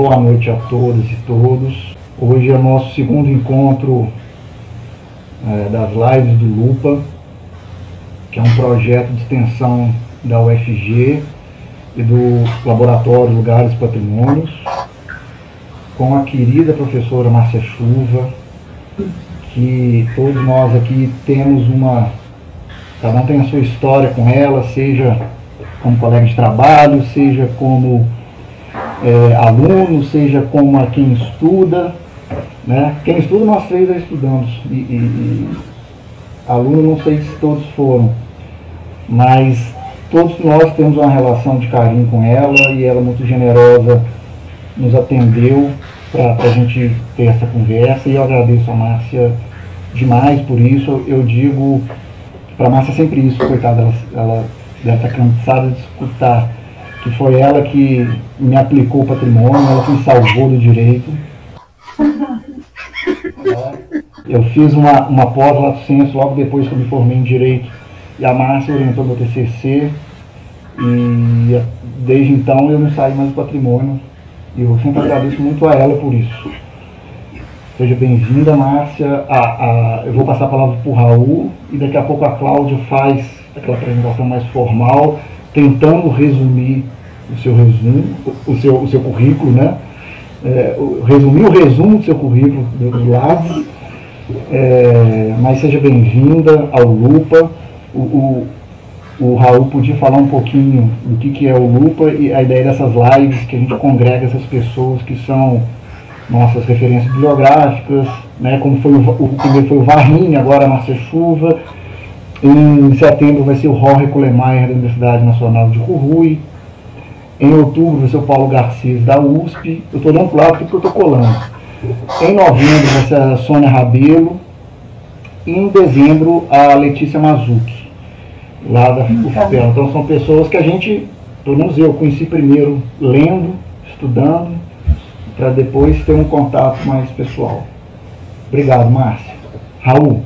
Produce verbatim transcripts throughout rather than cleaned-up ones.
Boa noite a todas e todos. Hoje é o nosso segundo encontro é, das lives do Lupa, que é um projeto de extensão da U F G e do Laboratório Lugares e Patrimônios, com a querida professora Márcia Chuva, que todos nós aqui temos uma... Cada um tem a sua história com ela, seja como colega de trabalho, seja como é, aluno, seja como a quem estuda, né? Quem estuda, nós três já estudamos, e, e, e aluno não sei se todos foram, mas todos nós temos uma relação de carinho com ela, e ela muito generosa nos atendeu para a gente ter essa conversa, e eu agradeço a Márcia demais por isso. Eu digo para a Márcia sempre isso, coitada, ela, ela deve estar cansada de escutar, que foi ela que me aplicou o patrimônio, ela que me salvou do direito. Eu fiz uma, uma pós-lato sensu logo depois que eu me formei em direito, e a Márcia orientou meu T C C, e desde então eu não saí mais do patrimônio, e eu sempre agradeço muito a ela por isso. Seja bem-vinda, Márcia. A, a, eu vou passar a palavra para o Raul, e daqui a pouco a Cláudia faz aquela apresentação mais formal, tentando resumir o seu resumo, o seu, o seu currículo, né? É, resumir o resumo do seu currículo do lado. É, mas seja bem-vinda ao Lupa. O, o, o Raul podia falar um pouquinho do que, que é o Lupa e a ideia dessas lives, que a gente congrega essas pessoas que são nossas referências bibliográficas, né? Como foi o, o primeiro foi o Varrini, agora a Márcia Chuva. Em setembro vai ser o Jorge Kuhlmeier da Universidade Nacional de Jujuy. Em outubro vai ser o Paulo Garcês da U S P. Eu estou olhando para o lado porque eu estou colando. Em novembro vai ser a Sônia Rabelo. E em dezembro a Letícia Mazucchi, lá da U F P E L. Então são pessoas que a gente, pelo menos eu, conheci primeiro lendo, estudando, para depois ter um contato mais pessoal. Obrigado, Márcia. Raul.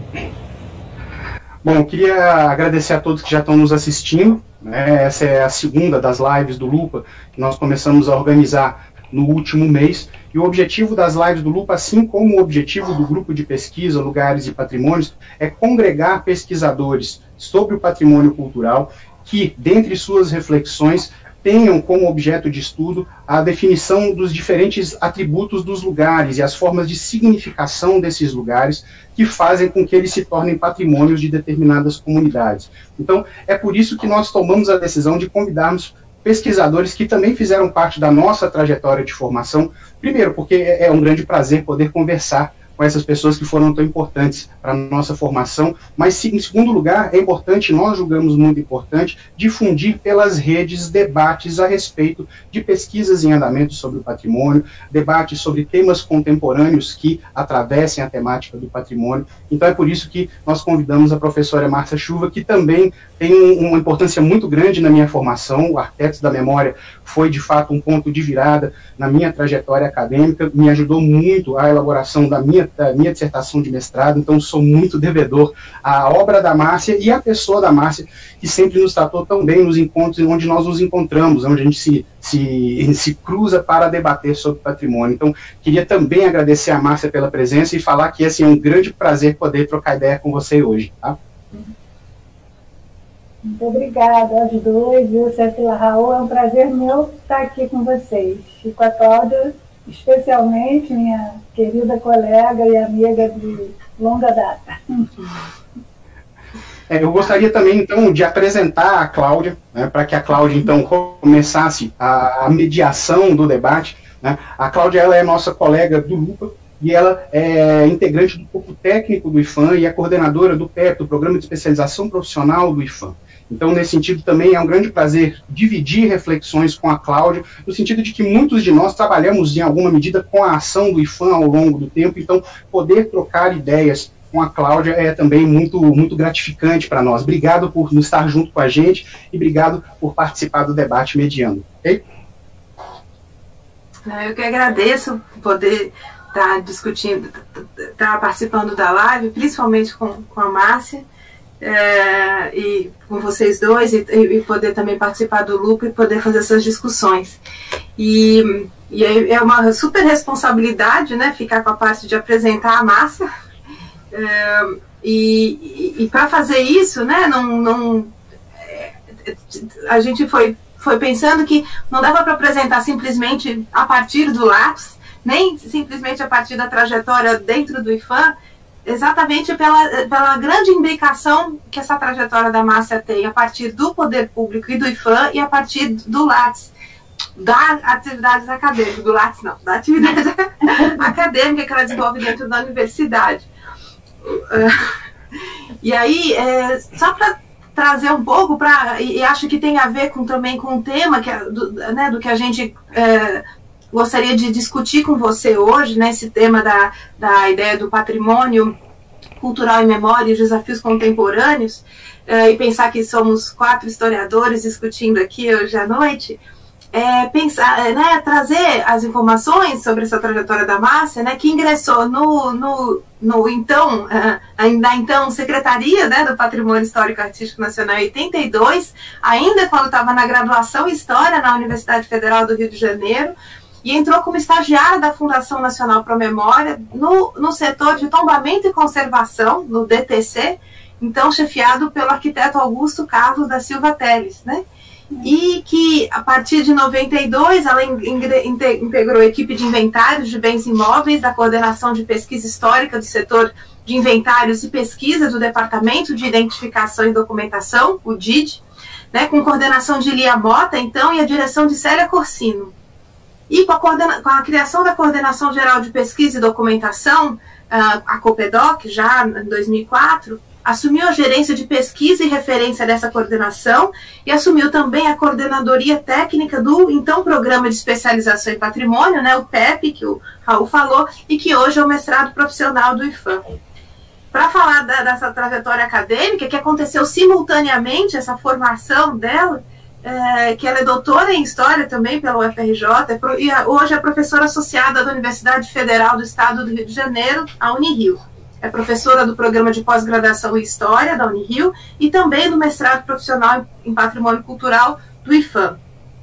Bom, eu queria agradecer a todos que já estão nos assistindo, né? Essa é a segunda das lives do Lupa, que nós começamos a organizar no último mês, e o objetivo das lives do Lupa, assim como o objetivo do grupo de pesquisa Lugares e Patrimônios, é congregar pesquisadores sobre o patrimônio cultural que, dentre suas reflexões, tenham como objeto de estudo a definição dos diferentes atributos dos lugares e as formas de significação desses lugares que fazem com que eles se tornem patrimônios de determinadas comunidades. Então, é por isso que nós tomamos a decisão de convidarmos pesquisadores que também fizeram parte da nossa trajetória de formação, primeiro porque é um grande prazer poder conversar com essas pessoas que foram tão importantes para a nossa formação, mas em segundo lugar, é importante, nós julgamos muito importante, difundir pelas redes debates a respeito de pesquisas em andamento sobre o patrimônio, debates sobre temas contemporâneos que atravessem a temática do patrimônio. Então é por isso que nós convidamos a professora Márcia Chuva, que também tem um, uma importância muito grande na minha formação. O Arquitetos da Memória foi de fato um ponto de virada na minha trajetória acadêmica, me ajudou muito a elaboração da minha da minha dissertação de mestrado, então sou muito devedor à obra da Márcia e à pessoa da Márcia, que sempre nos tratou tão bem nos encontros onde nós nos encontramos, onde a gente se, se, se cruza para debater sobre patrimônio. Então, queria também agradecer a Márcia pela presença e falar que assim, é um grande prazer poder trocar ideia com você hoje. Tá? Muito obrigada aos dois, viu, Cécila, Raul, é um prazer meu estar aqui com vocês, e com a Cláudia, especialmente minha querida colega e amiga de longa data. É, eu gostaria também, então, de apresentar a Cláudia, né, para que a Cláudia, então, começasse a, a mediação do debate. Né? A Cláudia, ela é nossa colega do Lupa, e ela é integrante do corpo técnico do IFAM e é coordenadora do P E P, do Programa de Especialização Profissional do IFAM. Então, nesse sentido, também é um grande prazer dividir reflexões com a Cláudia, no sentido de que muitos de nós trabalhamos, em alguma medida, com a ação do IFAM ao longo do tempo, então, poder trocar ideias com a Cláudia é também muito, muito gratificante para nós. Obrigado por estar junto com a gente e obrigado por participar do debate mediano. Ok? Eu que agradeço poder estar discutindo, estar participando da live, principalmente com, com a Márcia. é, e com vocês dois, e, e poder também participar do Lupa e poder fazer essas discussões. E, e é uma super responsabilidade, né, ficar com a parte de apresentar a Márcia. É, e e, e para fazer isso, né, não, não, a gente foi, foi pensando que não dava para apresentar simplesmente a partir do Lattes, nem simplesmente a partir da trajetória dentro do IPHAN, exatamente pela, pela grande imbricação que essa trajetória da Márcia tem a partir do poder público e do IPHAN e a partir do Lattes, da atividade acadêmica, do Lattes não, da atividade acadêmica que ela desenvolve dentro da universidade. E aí, é, só para trazer um pouco, pra, e, e acho que tem a ver com, também com o tema que, do, né, do que a gente... É, gostaria de discutir com você hoje, né, esse tema da, da ideia do patrimônio cultural e memória e os desafios contemporâneos, uh, e pensar que somos quatro historiadores discutindo aqui hoje à noite, é, pensar, né, trazer as informações sobre essa trajetória da Márcia, né, que ingressou no, no, no então, uh, ainda então, Secretaria, né, do Patrimônio Histórico Artístico Nacional em oitenta e dois, ainda quando estava na graduação em História na Universidade Federal do Rio de Janeiro, e entrou como estagiária da Fundação Nacional Pro Memória no, no setor de tombamento e conservação, no D T C, então chefiado pelo arquiteto Augusto Carlos da Silva Teles, né? E que, a partir de noventa e dois, ela integrou a equipe de inventários de bens imóveis da Coordenação de Pesquisa Histórica do setor de inventários e pesquisa do Departamento de Identificação e Documentação, o D I D, né, com coordenação de Lia Mota, então, e a direção de Célia Corsino. E com a, com a criação da Coordenação Geral de Pesquisa e Documentação, a COPEDOC, já em dois mil e quatro, assumiu a gerência de pesquisa e referência dessa coordenação e assumiu também a coordenadoria técnica do, então, Programa de Especialização em Patrimônio, né, o P E P, que o Raul falou, e que hoje é o mestrado profissional do IPHAN. Para falar da, dessa trajetória acadêmica, que aconteceu simultaneamente, essa formação dela, É, que ela é doutora em História também pela U F R J, e hoje é professora associada da Universidade Federal do Estado do Rio de Janeiro, a Unirio. É professora do Programa de Pós-Graduação em História da Unirio e também do mestrado profissional em Patrimônio Cultural do IPHAN.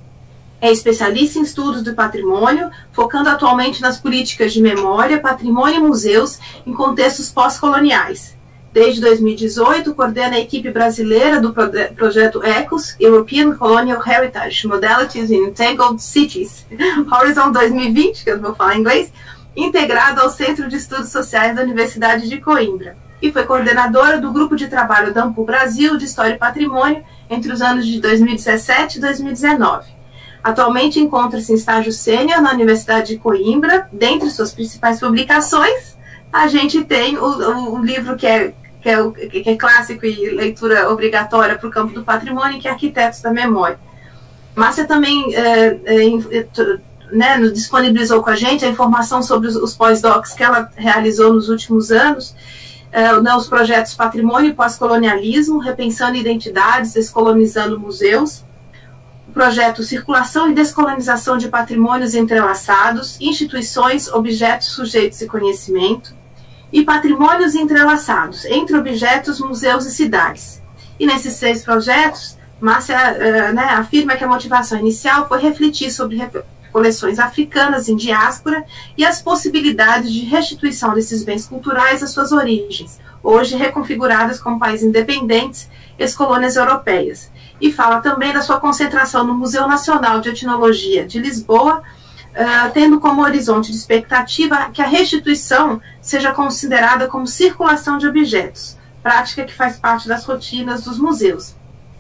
É especialista em estudos do patrimônio, focando atualmente nas políticas de memória, patrimônio e museus em contextos pós-coloniais. Desde dois mil e dezoito, coordena a equipe brasileira do projeto ECOS, European Colonial Heritage, Modalities in Entangled Cities, Horizon dois mil e vinte, que eu não vou falar em inglês, integrado ao Centro de Estudos Sociais da Universidade de Coimbra. E foi coordenadora do Grupo de Trabalho da AMPU Brasil de História e Patrimônio entre os anos de dois mil e dezessete e dois mil e dezenove. Atualmente encontra-se em estágio sênior na Universidade de Coimbra. Dentre suas principais publicações, a gente tem o, o, o livro que é Que é, o, que é clássico e leitura obrigatória para o campo do patrimônio, que é Arquitetos da Memória. Márcia também é, é, né, disponibilizou com a gente a informação sobre os, os pós-docs que ela realizou nos últimos anos, é, né, os projetos Patrimônio e Pós-Colonialismo, Repensando Identidades, Descolonizando Museus, o projeto Circulação e Descolonização de Patrimônios Entrelaçados, Instituições, Objetos, Sujeitos e Conhecimento, e Patrimônios Entrelaçados, entre objetos, museus e cidades. E nesses seis projetos, Márcia uh, né, afirma que a motivação inicial foi refletir sobre coleções africanas em diáspora e as possibilidades de restituição desses bens culturais às suas origens, hoje reconfiguradas como países independentes, ex-colônias europeias. E fala também da sua concentração no Museu Nacional de Etnologia de Lisboa, Uh, tendo como horizonte de expectativa que a restituição seja considerada como circulação de objetos, prática que faz parte das rotinas dos museus.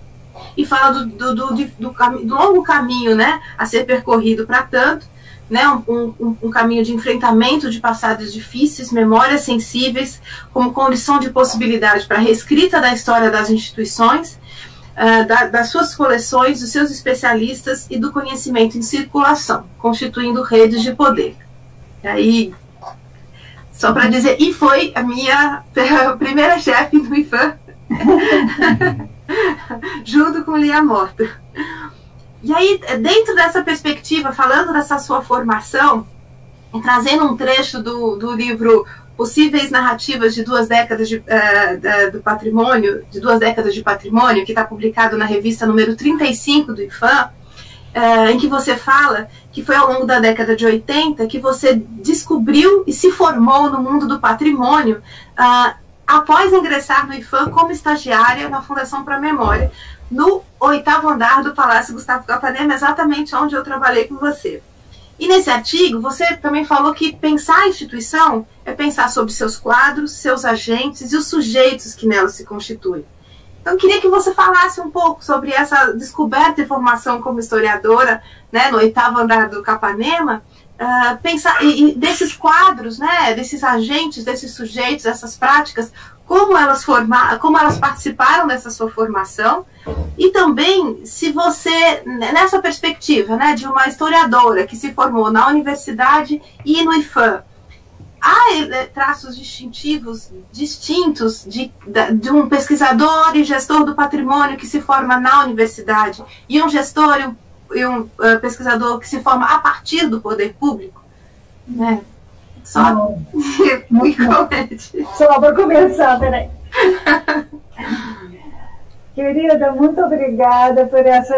E fala do, do, do, do, do longo caminho, né, a ser percorrido para tanto, né, um, um, um caminho de enfrentamento de passados difíceis, memórias sensíveis, como condição de possibilidade para a reescrita da história das instituições, Uh, da, das suas coleções, dos seus especialistas e do conhecimento em circulação, constituindo redes de poder. E aí, só para dizer, e foi a minha a primeira chefe do IPHAN, junto com Lia Mota. E aí, dentro dessa perspectiva, falando dessa sua formação, e trazendo um trecho do, do livro possíveis narrativas de duas décadas de, uh, do patrimônio, de duas décadas de patrimônio, que está publicado na revista número trinta e cinco do I F A M, uh, em que você fala que foi ao longo da década de oitenta que você descobriu e se formou no mundo do patrimônio uh, após ingressar no I F A M como estagiária na Fundação para a Memória, no oitavo andar do Palácio Gustavo Capanema, exatamente onde eu trabalhei com você. E nesse artigo, você também falou que pensar a instituição é pensar sobre seus quadros, seus agentes e os sujeitos que nela se constituem. Então, eu queria que você falasse um pouco sobre essa descoberta e formação como historiadora, né, no oitavo andar do Capanema, uh, pensar, e, e desses quadros, né, desses agentes, desses sujeitos, essas práticas, como elas, forma, como elas participaram dessa sua formação, e também se você, nessa perspectiva, né, de uma historiadora que se formou na universidade e no I F A M, há traços distintivos, distintos de, de um pesquisador e gestor do patrimônio que se forma na universidade e um gestor e um, e um uh, pesquisador que se forma a partir do poder público? Né? Só me comente. Só para começar, peraí. Querida, muito obrigada por essa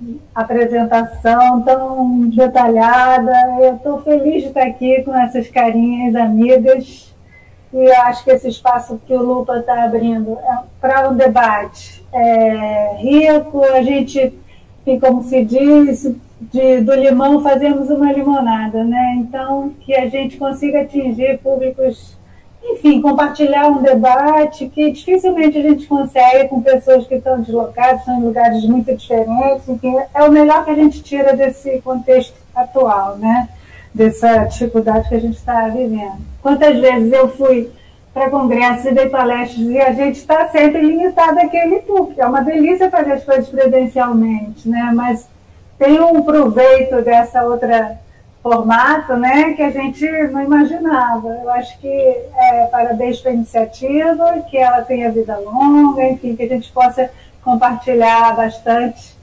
apresentação tão detalhada. Eu estou feliz de estar aqui com essas carinhas amigas e acho que esse espaço que o Lupa está abrindo é para um debate é rico. A gente, como se diz, de, do limão fazemos uma limonada, né? Então, que a gente consiga atingir públicos, enfim, compartilhar um debate que dificilmente a gente consegue com pessoas que estão deslocadas, estão em lugares muito diferentes. Enfim, é o melhor que a gente tira desse contexto atual, né? Dessa dificuldade que a gente está vivendo. Quantas vezes eu fui para congressos e dei palestras e a gente está sempre limitado àquele público. É uma delícia fazer as coisas presencialmente, né? Mas tem um proveito dessa outra formato, né, que a gente não imaginava. Eu acho que é, parabéns para a iniciativa, que ela tenha vida longa, enfim, que a gente possa compartilhar bastante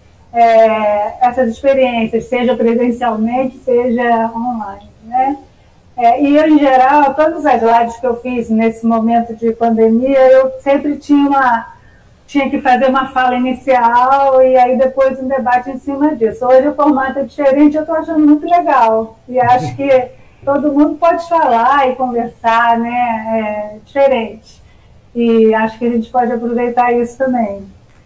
é, essas experiências, seja presencialmente, seja online, né? É, e eu, em geral, todas as lives que eu fiz nesse momento de pandemia, eu sempre tinha uma tinha que fazer uma fala inicial e aí depois um debate em cima disso. Hoje o formato é diferente, eu estou achando muito legal. E acho que todo mundo pode falar e conversar, né? É diferente. E acho que a gente pode aproveitar isso também.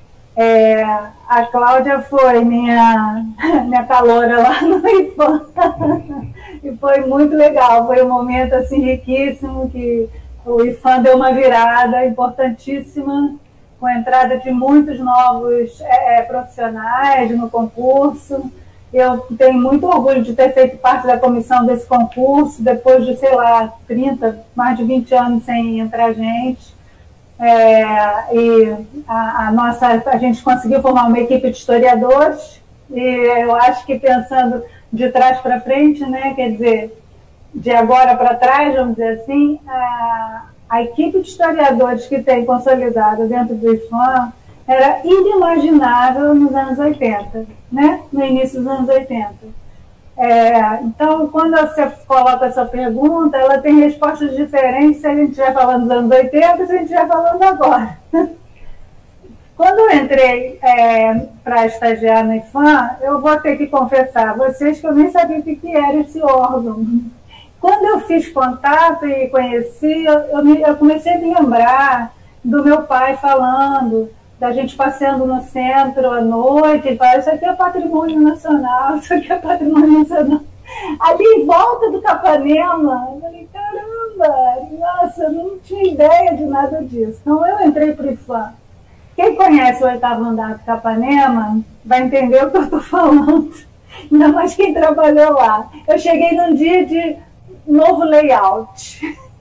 É, a Cláudia foi minha, minha caloura lá no I F A M. E foi muito legal. Foi um momento assim, riquíssimo, que o I F A M deu uma virada importantíssima, com a entrada de muitos novos é, profissionais no concurso. Eu tenho muito orgulho de ter feito parte da comissão desse concurso, depois de, sei lá, trinta, mais de vinte anos sem entrar gente. É, e a, a, nossa, a gente conseguiu formar uma equipe de historiadores, e eu acho que pensando de trás para frente, né, quer dizer, de agora para trás, vamos dizer assim, a, A equipe de historiadores que tem consolidado dentro do I F A M era inimaginável nos anos oitenta, né? No início dos anos oitenta. É, então, quando você coloca essa pergunta, ela tem respostas diferentes se a gente estiver falando dos anos oitenta ou se a gente estiver falando agora. Quando eu entrei é, para estagiar no I F A M, eu vou ter que confessar a vocês que eu nem sabia o que, que era esse órgão. Quando eu fiz contato e conheci, eu, me, eu comecei a me lembrar do meu pai falando, da gente passeando no centro à noite, e falando, isso aqui é patrimônio nacional, isso aqui é patrimônio nacional. Ali em volta do Capanema, eu falei, caramba, nossa, eu não tinha ideia de nada disso. Então eu entrei para o I F A M. Quem conhece o oitavo andar do Capanema vai entender o que eu estou falando, ainda mais quem trabalhou lá. Eu cheguei num dia de novo layout.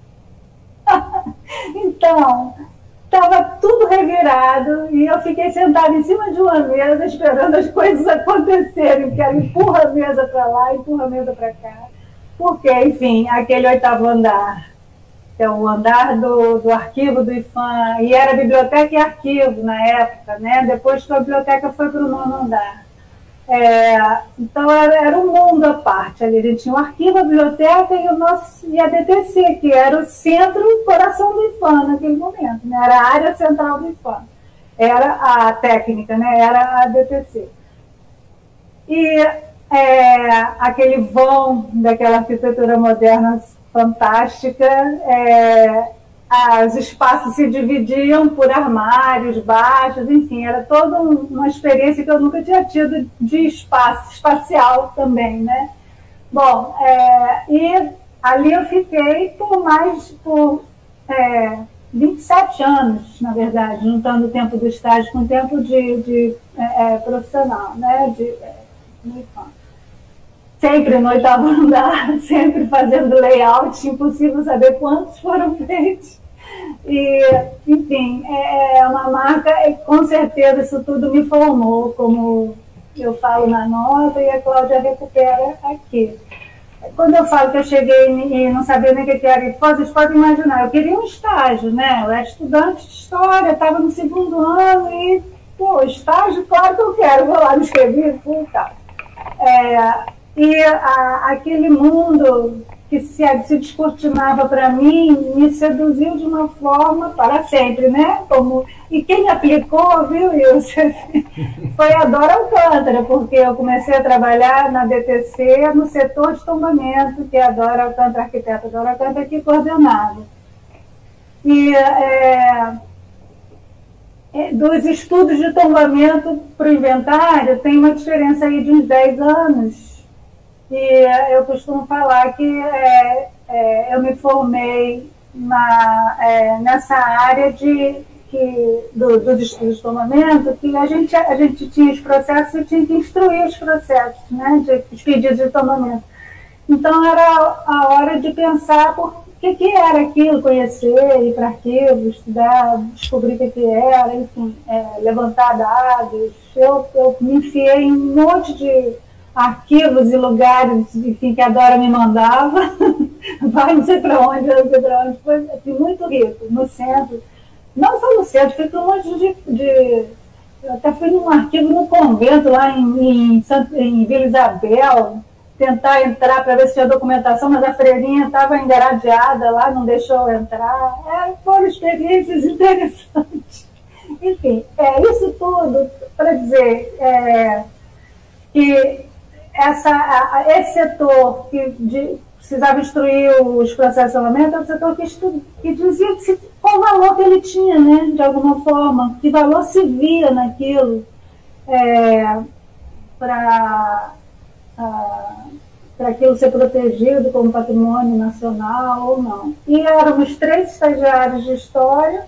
Então, estava tudo revirado e eu fiquei sentada em cima de uma mesa esperando as coisas acontecerem, porque ela empurra a mesa para lá, empurra a mesa para cá. Porque, enfim, aquele oitavo andar, que é o andar do, do arquivo do I F A M, e era biblioteca e arquivo na época, né? Depois que a biblioteca foi para o nono andar. É, então era, era um mundo à parte ali. A gente tinha o arquivo, a biblioteca e, o nosso, e a D T C, que era o centro e coração do IPHAN naquele momento, né? Era a área central do IPHAN. Era a técnica, né? Era a D T C. E é, aquele vão daquela arquitetura moderna fantástica, é, os espaços se dividiam por armários baixos, enfim, era toda uma experiência que eu nunca tinha tido de espaço, espacial também, né? Bom, é, e ali eu fiquei por mais, por é, vinte e sete anos, na verdade, juntando o tempo do estágio com o tempo de, de é, profissional, né? De, é, sempre no oitavo andar, sempre fazendo layout, impossível saber quantos foram feitos. E, enfim, é uma marca, com certeza isso tudo me formou, como eu falo na nota e a Cláudia recupera aqui. Quando eu falo que eu cheguei e não sabia nem o que era IPHAN, vocês podem imaginar, eu queria um estágio, né? Eu era estudante de história, estava no segundo ano e, pô, estágio, claro que eu quero, vou lá me inscrever, fui e tal. É, e a, aquele mundo que se, se descortinava para mim me seduziu de uma forma para sempre, né? Como, e quem aplicou, viu, Wilson, foi a Dora Alcântara, porque eu comecei a trabalhar na D T C no setor de tombamento, que a Dora Alcântara, a arquiteta Dora Alcântara, que coordenava. E é, dos estudos de tombamento para o inventário tem uma diferença aí de uns dez anos. E eu costumo falar que é, é, eu me formei na, é, nessa área de, que, do, dos estudos de tombamento, que a gente, a gente tinha os processos e tinha que instruir os processos, né, de, os pedidos de tombamento. Então era a hora de pensar por que, que era aquilo, conhecer, ir para arquivo, estudar, descobrir o que, que era, enfim, é, levantar dados. Eu, eu me enfiei em um monte de arquivos e lugares, enfim, que a Dora me mandava, vai não sei para onde, não sei para onde, foi assim, muito rico, no centro, não só no centro, fui para um monte de, de, eu até fui num arquivo no convento lá em, em, em Vila Isabel, tentar entrar para ver se tinha documentação, mas a freirinha estava engaradeada lá, não deixou eu entrar, é, foram experiências interessantes. Enfim, é, isso tudo para dizer é, que Essa, a, esse setor que de, precisava instruir os processos de tombamento é um setor que, estu, que dizia que se, qual o valor que ele tinha, né, de alguma forma, que valor se via naquilo é, para para aquilo ser protegido como patrimônio nacional ou não. E éramos três estagiários de história,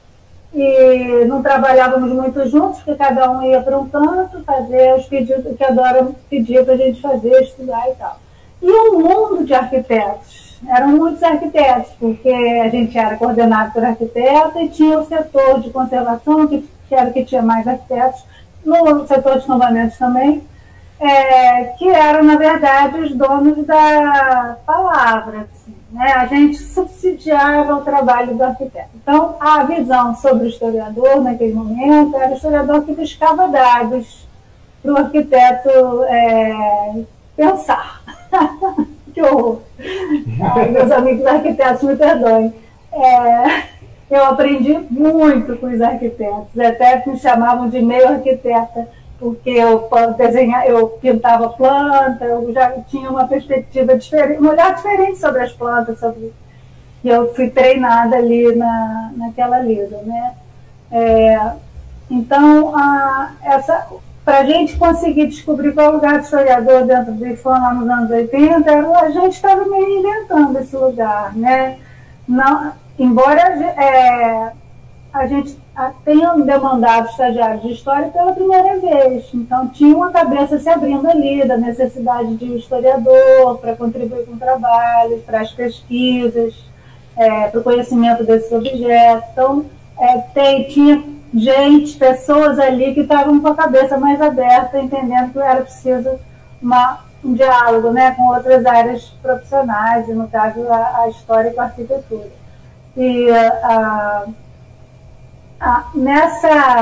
e não trabalhávamos muito juntos, porque cada um ia para um canto fazer os pedidos que a Dora pedia para a gente fazer, estudar e tal. E um mundo de arquitetos, eram muitos arquitetos, porque a gente era coordenado por arquiteto e tinha o setor de conservação, que, que era o que tinha mais arquitetos, no setor de tombamentos também, é, que eram, na verdade, os donos da palavra, assim, né? A gente subsidiava o trabalho do arquiteto. Então, a visão sobre o historiador, naquele momento, era o historiador que buscava dados para o arquiteto é, pensar. Que horror! Ai, meus amigos arquitetos, me perdoem. É, eu aprendi muito com os arquitetos, até me chamavam de meio arquiteta, porque eu, desenhava, eu pintava planta, eu já tinha uma perspectiva diferente, um olhar diferente sobre as plantas, sobre, e eu fui treinada ali na, naquela lida, né? É, então, a, essa, para a gente conseguir descobrir qual é o lugar do historiador dentro do IPHAN lá nos anos oitenta, a gente estava meio inventando esse lugar, né? Não, embora é, a gente tenham demandado estagiários de história pela primeira vez. Então, tinha uma cabeça se abrindo ali da necessidade de um historiador para contribuir com o trabalho, para as pesquisas, é, para o conhecimento desses objetos. Então, é, tem, tinha gente, pessoas ali que estavam com a cabeça mais aberta, entendendo que era preciso uma, um diálogo, né, com outras áreas profissionais, e no caso a, a história e a arquitetura. E a, Ah, nessa,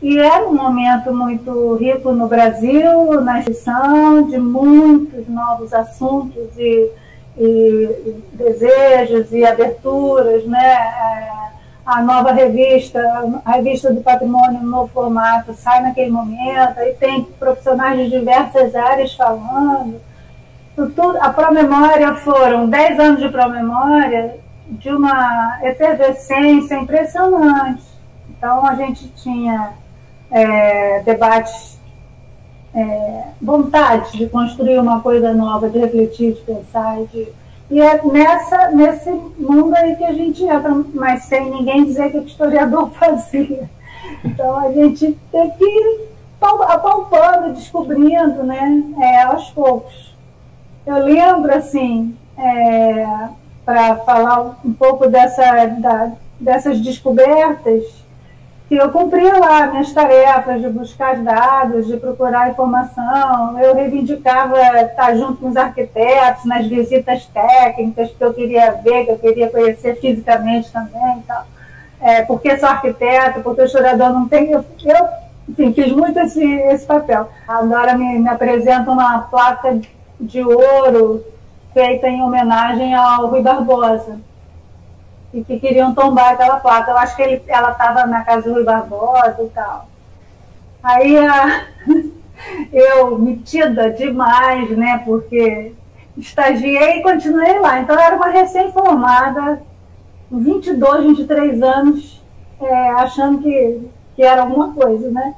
E era um momento muito rico no Brasil, na instituição, de muitos novos assuntos e, e, e desejos e aberturas, né? A nova revista, a revista do Patrimônio, no novo formato, sai naquele momento, aí tem profissionais de diversas áreas falando. Tudo, a Promemória foram dez anos de Promemória, de uma efervescência impressionante. Então, a gente tinha é, debates, é, vontade de construir uma coisa nova, de refletir, de pensar. De, e é nessa, nesse mundo aí que a gente entra, mas sem ninguém dizer que o historiador fazia. Então, a gente teve que ir apalpando, descobrindo, né, é, aos poucos. Eu lembro, assim, é, para falar um pouco dessa, da, dessas descobertas, que eu cumpria lá minhas tarefas de buscar dados, de procurar informação. Eu reivindicava estar junto com os arquitetos nas visitas técnicas que eu queria ver, que eu queria conhecer fisicamente também e tal. É, porque sou arquiteto, porque o historiador não tem... Eu, eu enfim, fiz muito esse, esse papel. Agora me, me apresenta uma placa de ouro feita em homenagem ao Rui Barbosa, e que queriam tombar aquela placa. Eu acho que ele, ela estava na casa do Rui Barbosa e tal. Aí a, eu, metida demais, né, porque estagiei e continuei lá. Então eu era uma recém-formada, com vinte e dois, vinte e três anos, é, achando que, que era alguma coisa, né?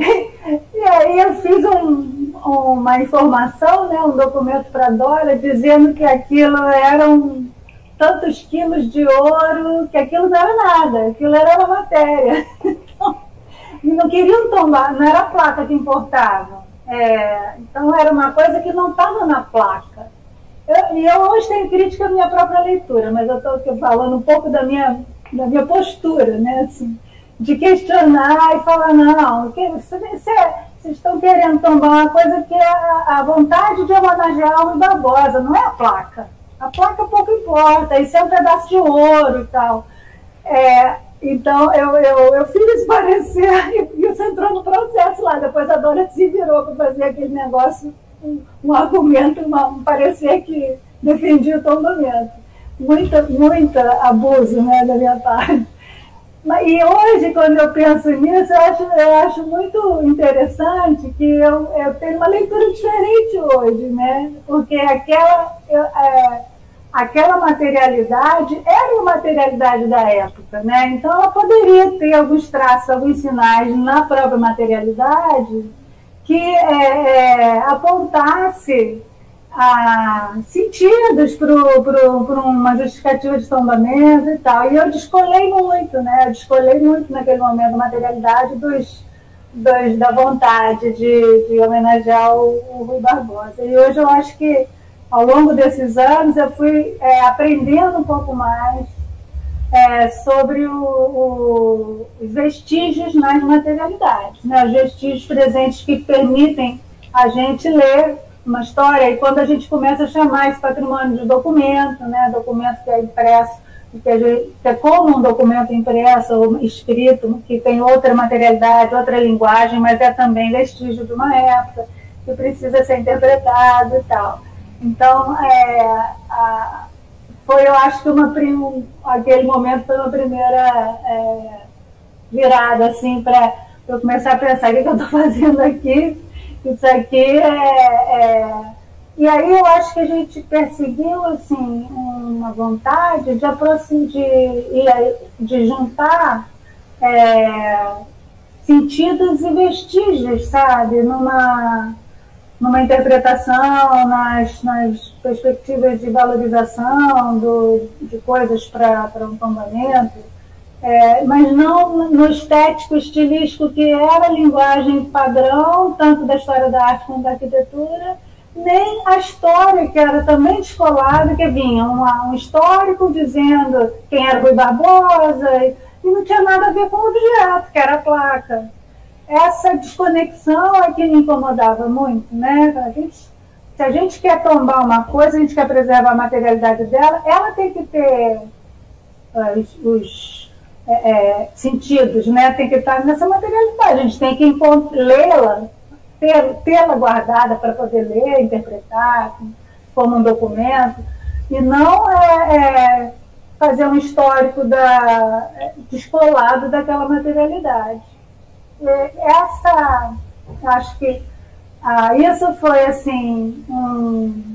E aí eu fiz um, uma informação, né, um documento para a Dora, dizendo que aquilo eram tantos quilos de ouro, que aquilo não era nada, aquilo era uma matéria. Então, não queriam tombar, não era a placa que importava. É, então era uma coisa que não estava na placa. Eu, e eu hoje tenho crítica à minha própria leitura, mas eu estou falando um pouco da minha, da minha postura, né, assim, de questionar e falar, não, que, vocês estão querendo tombar uma coisa que é a, a vontade de homenagear o Rui Barbosa, não é a placa. A placa pouco importa, isso é um pedaço de ouro e tal. É, então, eu, eu, eu fiz isso parecer, e isso entrou no processo lá. Depois a Dora se virou para fazer aquele negócio, um, um argumento, uma, um parecer que defendia o tombamento. Muita, muita abuso, né, da minha parte. E hoje, quando eu penso nisso, eu acho, eu acho muito interessante que eu, eu tenho uma leitura diferente hoje, né? Porque aquela, eu, é, aquela materialidade era uma materialidade da época, né? Então ela poderia ter alguns traços, alguns sinais na própria materialidade que é, é, apontasse a sentidos para uma justificativa de tombamento e tal. E eu descolei muito, né? Eu descolei muito naquele momento a materialidade dos, dos, da vontade de, de homenagear o, o Rui Barbosa. E hoje eu acho que, ao longo desses anos, eu fui é, aprendendo um pouco mais é, sobre o, o, os vestígios nas materialidades, né? Os vestígios presentes que permitem a gente ler uma história, e quando a gente começa a chamar esse patrimônio de documento, né, documento que é impresso, que, a gente, que é como um documento impresso ou escrito, que tem outra materialidade, outra linguagem, mas é também vestígio de uma época, que precisa ser interpretado e tal. Então, é, a, foi, eu acho que uma, um, aquele momento foi uma primeira é, virada, assim, para eu começar a pensar o que, que eu estou fazendo aqui. Isso aqui é, é... E aí eu acho que a gente perseguiu, assim, uma vontade de aproximar, de, de juntar é, sentidos e vestígios, sabe? Numa, numa interpretação, nas, nas perspectivas de valorização do, de coisas para um tombamento. É, mas não no estético, estilístico, que era a linguagem padrão, tanto da história da arte como da arquitetura, nem a história, que era também descolada, que vinha uma, um histórico dizendo quem era Rui Barbosa, e, e não tinha nada a ver com o objeto, que era a placa. Essa desconexão é que me incomodava muito, né? A gente, se a gente quer tombar uma coisa, a gente quer preservar a materialidade dela, ela tem que ter uh, os... os é, sentidos, né? Tem que estar nessa materialidade, a gente tem que lê-la, tê-la guardada para poder ler, interpretar como um documento, e não é, é, fazer um histórico da, descolado daquela materialidade. E essa, acho que ah, isso foi assim, um,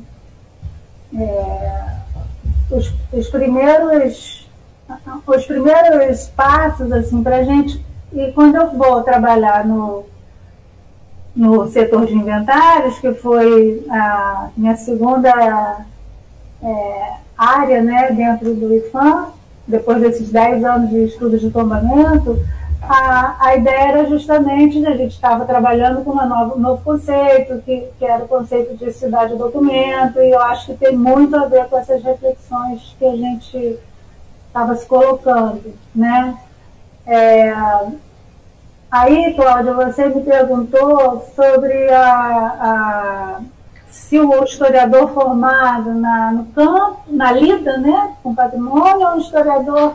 é, os, os primeiros os primeiros passos assim, para a gente, e quando eu vou trabalhar no, no setor de inventários, que foi a minha segunda é, área, né, dentro do IPHAN, depois desses dez anos de estudo de tombamento, a, a ideia era justamente, a gente estava trabalhando com um novo conceito, que, que era o conceito de cidade-documento, e eu acho que tem muito a ver com essas reflexões que a gente estava se colocando, né? É, aí, Cláudia, você me perguntou sobre a, a, se o historiador formado na, no campo, na lida, né, com patrimônio, ou um historiador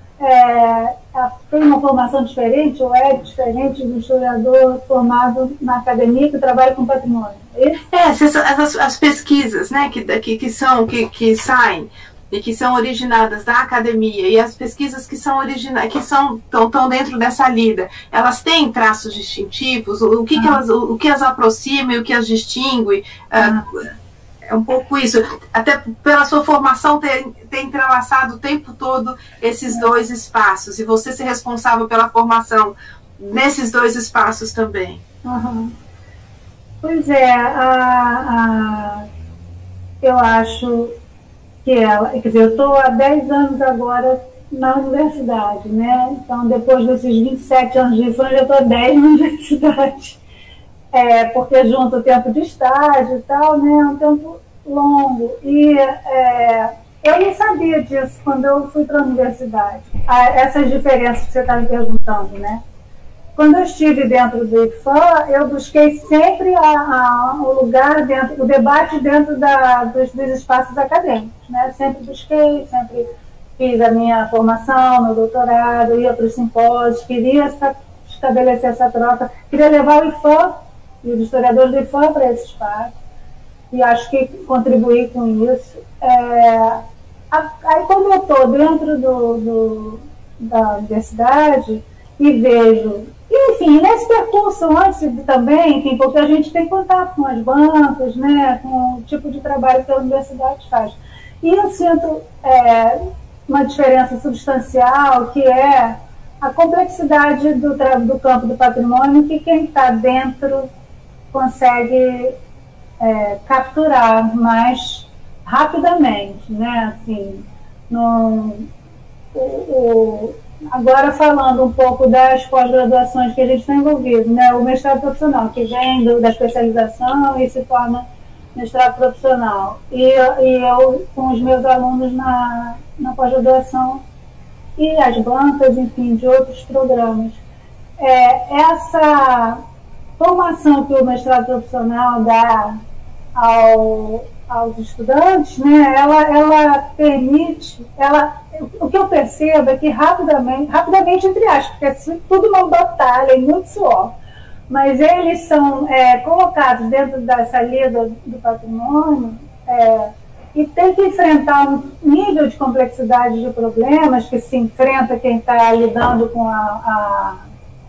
é, tem uma formação diferente, ou é diferente do historiador formado na academia que trabalha com patrimônio. É isso? É, as, as pesquisas, né, que, que, que são, que, que saem e que são originadas da academia, e as pesquisas que são originais, que são estão dentro dessa lida, elas têm traços distintivos, o que, ah. que elas, o, o que as aproxima e o que as distingue, ah. uh, é um pouco isso, até pela sua formação ter, ter entrelaçado o tempo todo esses dois espaços, e você ser responsável pela formação nesses dois espaços também. Uhum. Pois é, a, a, eu acho que ela, quer dizer, eu estou há dez anos agora na universidade, né? Então, depois desses vinte e sete anos de IPHAN, eu já estou há dez na universidade. É, porque junto o tempo de estágio e tal, né? É um tempo longo. E é, eu não sabia disso quando eu fui para a universidade. Ah, essas diferenças que você está me perguntando, né? Quando eu estive dentro do IPHAN, eu busquei sempre a, a, o lugar, dentro, o debate dentro da, dos, dos espaços acadêmicos, né? Sempre busquei, sempre fiz a minha formação, meu doutorado, ia para os simpósios, queria essa, estabelecer essa troca, queria levar o IPHAN e os historiadores do IPHAN para esse espaço, e acho que contribuí com isso. É, a, aí, quando eu estou dentro do, do, da universidade e vejo... Enfim, nesse percurso antes também, enfim, porque a gente tem contato com as bancas, né, com o tipo de trabalho que a universidade faz. E eu sinto é, uma diferença substancial, que é a complexidade do, do campo do patrimônio, que quem está dentro consegue é, capturar mais rapidamente, né, assim, no, o, o agora, falando um pouco das pós-graduações que a gente está envolvido, né? O mestrado profissional, que vem do, da especialização e se torna mestrado profissional. E, e eu, com os meus alunos na, na pós-graduação e as bancas, enfim, de outros programas. É, essa formação que o mestrado profissional dá ao, aos estudantes, né? ela, ela permite... ela O que eu percebo é que rapidamente, rapidamente entre aspas, porque é tudo uma batalha e muito suor, mas eles são é, colocados dentro dessa lida do patrimônio é, e tem que enfrentar um nível de complexidade de problemas que se enfrenta quem está lidando com a, a,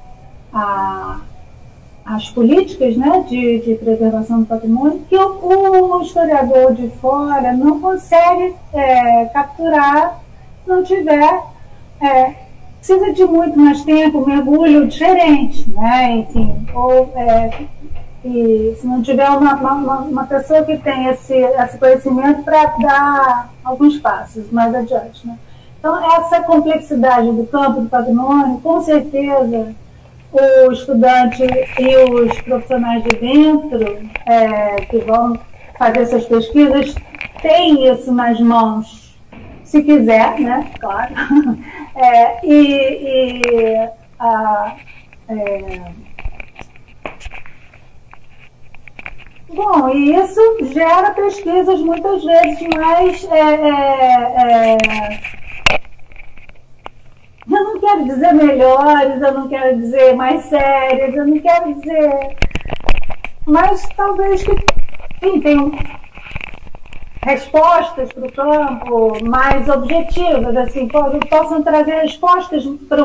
a, as políticas, né, de, de preservação do patrimônio, que o, o historiador de fora não consegue é, capturar, não tiver, é, precisa de muito mais tempo, mergulho diferente, né? Enfim, ou é, e se não tiver uma, uma, uma pessoa que tem esse, esse conhecimento para dar alguns passos mais adiante, né? Então, essa complexidade do campo do patrimônio, com certeza, o estudante e os profissionais de dentro é, que vão fazer essas pesquisas têm isso nas mãos, se quiser, né, claro, é, e, e a, é, bom, e isso gera pesquisas muitas vezes mais é, é, é, eu não quero dizer melhores, eu não quero dizer mais sérias, eu não quero dizer... Mas talvez que, enfim, tenham respostas para o campo mais objetivas, assim, possam trazer respostas para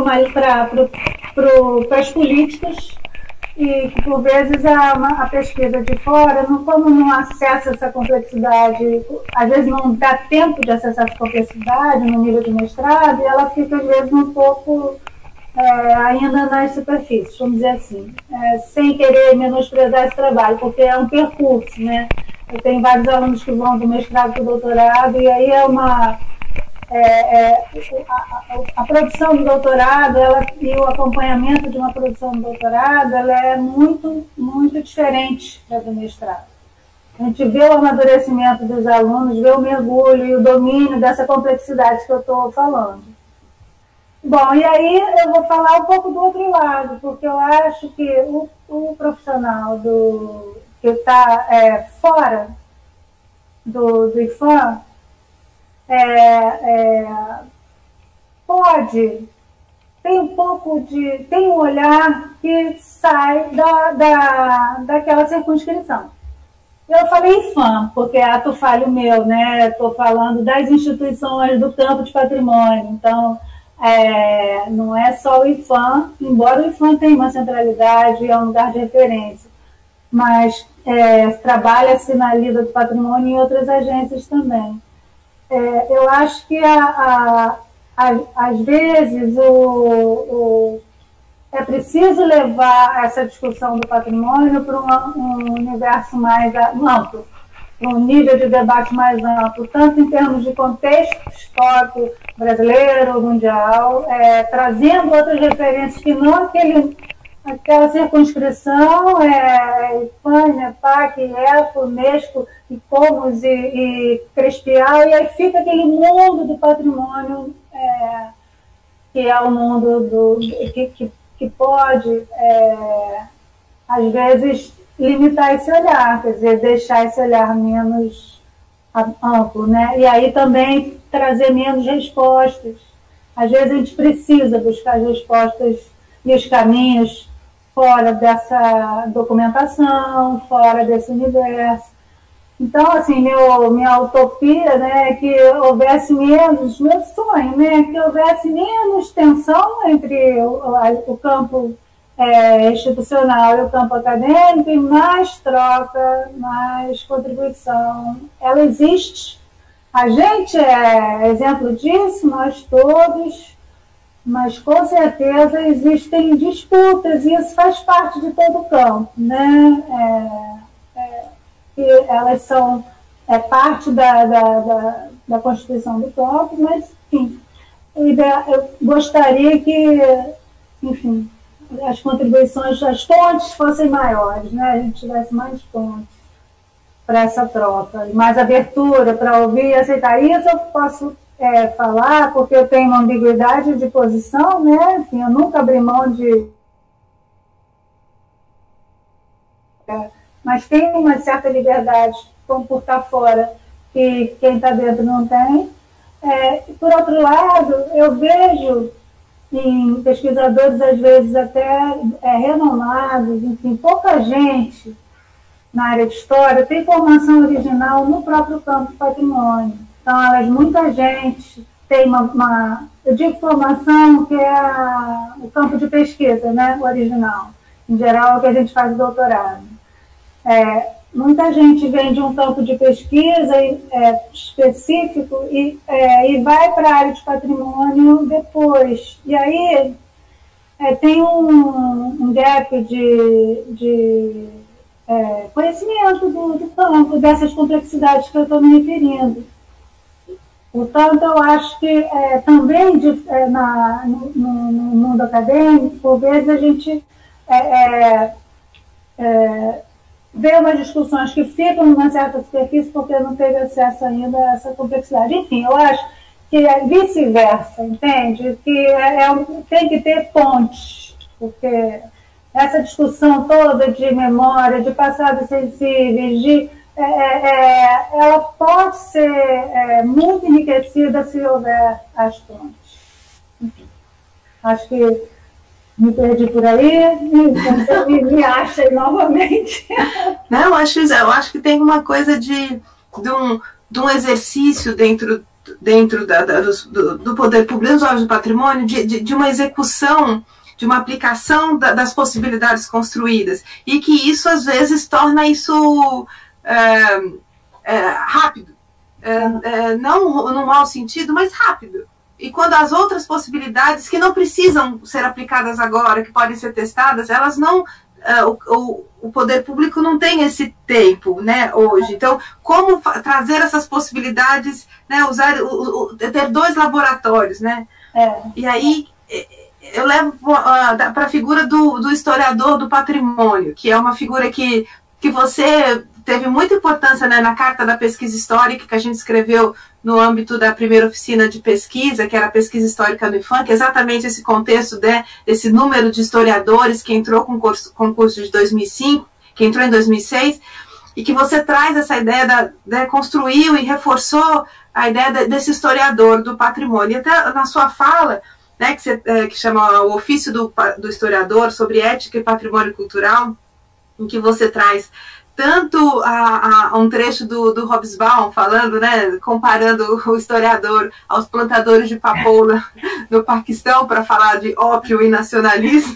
as políticas e que, por vezes, a, a pesquisa de fora, não, como não acessa essa complexidade, às vezes não dá tempo de acessar essa complexidade no nível de mestrado, e ela fica, às vezes, um pouco é, ainda nas superfícies, vamos dizer assim, é, sem querer menosprezar esse trabalho, porque é um percurso, né? Eu tenho vários alunos que vão do mestrado para o doutorado, e aí é uma... É, é, a, a, a produção do doutorado ela, e o acompanhamento de uma produção do doutorado ela é muito, muito diferente da do mestrado. A gente vê o amadurecimento dos alunos, vê o mergulho e o domínio dessa complexidade que eu estou falando. Bom, e aí eu vou falar um pouco do outro lado, porque eu acho que o, o profissional do, que está é, fora do, do I F A M É, é, pode, tem um pouco de, tem um olhar que sai da, da, daquela circunscrição. Eu falei I F A M, porque é ato falho meu, né? Estou falando das instituições do campo de patrimônio, então é, não é só o I F A M, embora o I F A M tenha uma centralidade, é um lugar de referência, mas é, trabalha-se na lida do patrimônio em outras agências também. É, eu acho que, a, a, a, às vezes, o, o, é preciso levar essa discussão do patrimônio para um universo mais amplo, para um nível de debate mais amplo, tanto em termos de contexto histórico brasileiro, mundial, é, trazendo outras referências que não aquele, aquela circunscrição, é, Espanha, P A C, I E F, Unesco, ICOMOS e, e Crespial, e aí fica aquele mundo do patrimônio, é, que é o mundo do, que, que, que pode, é, às vezes, limitar esse olhar, quer dizer, deixar esse olhar menos amplo, né? E aí também trazer menos respostas. Às vezes a gente precisa buscar as respostas e os caminhos fora dessa documentação, fora desse universo. Então, assim, meu, minha utopia, né, é que houvesse menos, meu sonho, né, que houvesse menos tensão entre o, o campo é, institucional e o campo acadêmico, e mais troca, mais contribuição. Ela existe. A gente é exemplo disso, nós todos, mas com certeza existem disputas, e isso faz parte de todo o campo, né? É, é, que elas são é, parte da, da, da, da constituição do campo, mas, enfim, eu gostaria que, enfim, as contribuições, as pontes fossem maiores, né? A gente tivesse mais pontes para essa troca, mais abertura para ouvir e aceitar. Isso eu posso é, falar, porque eu tenho uma ambiguidade de posição, né? Enfim, eu nunca abri mão de... É, mas tem uma certa liberdade por estar fora que quem está dentro não tem. É, por outro lado, eu vejo em pesquisadores, às vezes até é, renomados, enfim, pouca gente na área de história tem formação original no próprio campo do patrimônio. Então, elas, muita gente tem uma, uma eu digo formação, que é a, o campo de pesquisa, né, o original. Em geral, é o que a gente faz doutorado. É, muita gente vem de um campo de pesquisa é, específico e, é, e vai para a área de patrimônio depois. E aí é, tem um, um gap de, de é, conhecimento do, do campo, dessas complexidades que eu estou me referindo. Portanto, eu acho que é, também de, é, na, no, no mundo acadêmico, por vezes a gente é, é, é, vê umas discussões que ficam numa certa superfície porque não teve acesso ainda a essa complexidade. Enfim, eu acho que é vice-versa, entende? Que é, é, tem que ter pontes, porque essa discussão toda de memória, de passados sensíveis, de, é, é, ela pode ser é, muito enriquecida se houver as pontes. Enfim. Acho que me perdi por aí, me, me acha novamente. Não, acho, eu acho que tem uma coisa de, de, um, de um exercício dentro, dentro da, da, do, do poder público, nos olhos do patrimônio, de, de, de uma execução, de uma aplicação da, das possibilidades construídas, e que isso às vezes torna isso é, é, rápido, é, é, não no mau sentido, mas rápido. E quando as outras possibilidades que não precisam ser aplicadas agora, que podem ser testadas, elas não, uh, o, o poder público não tem esse tempo, né, hoje. Então, como trazer essas possibilidades, né, usar, o, o, ter dois laboratórios, né? É. E aí eu levo uh, para a figura do, do historiador do patrimônio, que é uma figura que, que você teve muita importância, né, na Carta da Pesquisa Histórica, que a gente escreveu no âmbito da primeira oficina de pesquisa, que era a pesquisa histórica do IPHAN, que é exatamente esse contexto, né, desse número de historiadores que entrou com o concurso, concurso de dois mil e cinco, que entrou em dois mil e seis, e que você traz essa ideia, da, né, construiu e reforçou a ideia de, desse historiador do patrimônio. E até na sua fala, né, que, você, é, que chama o ofício do, do historiador sobre ética e patrimônio cultural, em que você traz tanto a, a um trecho do, do Hobsbawm falando, né, comparando o historiador aos plantadores de papoula no Paquistão para falar de ópio e nacionalismo,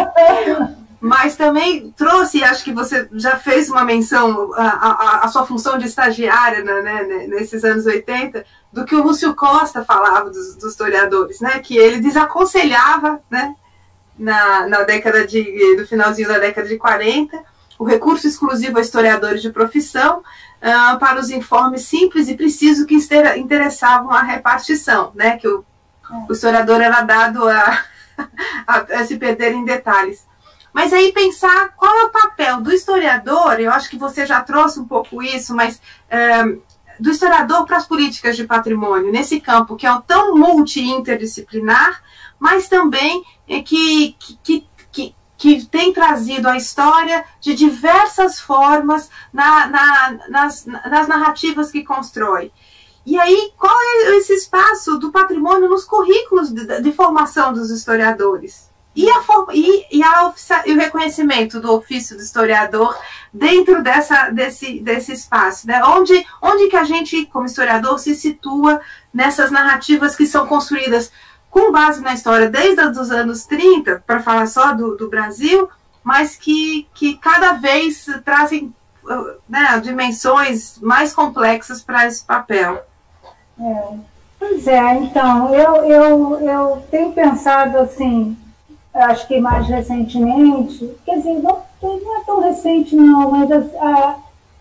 mas também trouxe, acho que você já fez uma menção a, a, a sua função de estagiária, né, nesses anos oitenta, do que o Lúcio Costa falava dos, dos historiadores, né, que ele desaconselhava, né, na, na década de, do finalzinho da década de quarenta, o recurso exclusivo a historiadores de profissão uh, para os informes simples e precisos que interessavam a repartição, né, que o, o historiador era dado a, a, a se perder em detalhes. Mas aí pensar qual é o papel do historiador, eu acho que você já trouxe um pouco isso, mas uh, do historiador para as políticas de patrimônio, nesse campo que é tão multi-interdisciplinar, mas também é que, que, que que tem trazido a história de diversas formas na, na, nas, nas narrativas que constrói. E aí, qual é esse espaço do patrimônio nos currículos de, de formação dos historiadores? E, a, e, e, a, e o reconhecimento do ofício do historiador dentro dessa, desse, desse espaço, né? Onde, onde que a gente, como historiador, se situa nessas narrativas que são construídas com base na história desde os anos trinta, para falar só do, do Brasil, mas que, que cada vez trazem, né, dimensões mais complexas para esse papel. É, pois é, então, eu, eu, eu tenho pensado assim, acho que mais recentemente, quer dizer, não, não é tão recente não, mas a,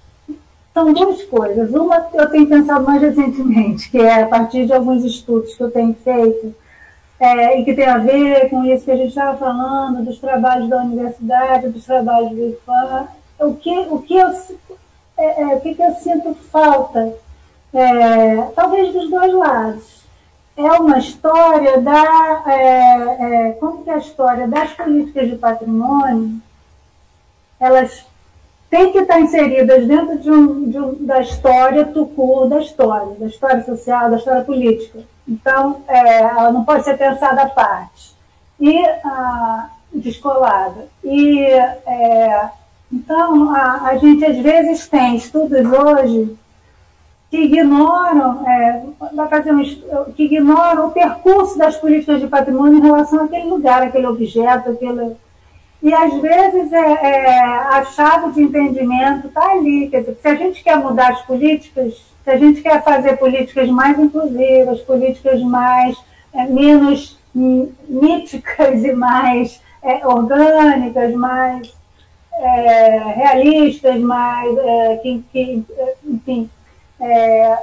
são duas coisas. Uma eu tenho pensado mais recentemente, que é a partir de alguns estudos que eu tenho feito, É, e que tem a ver com isso que a gente estava falando, dos trabalhos da universidade, dos trabalhos do IPHAN, o que, o que, eu, é, é, o que, que eu sinto falta, é, talvez dos dois lados. É uma história da, é, é, como que é a história das políticas de patrimônio, elas têm que estar inseridas dentro de um, de um, da história tucur da história, da história social, da história política. Então, é, ela não pode ser pensada à parte e ah, descolada. E, é, então, a, a gente às vezes tem estudos hoje que ignoram, é, vai fazer um, que ignoram o percurso das políticas de patrimônio em relação àquele lugar, aquele objeto, aquele... E, às vezes, é, é, a chave de entendimento está ali. Quer dizer, se a gente quer mudar as políticas, se a gente quer fazer políticas mais inclusivas, políticas mais, é, menos míticas e mais é, orgânicas, mais é, realistas, mais, é, que, que, enfim, é,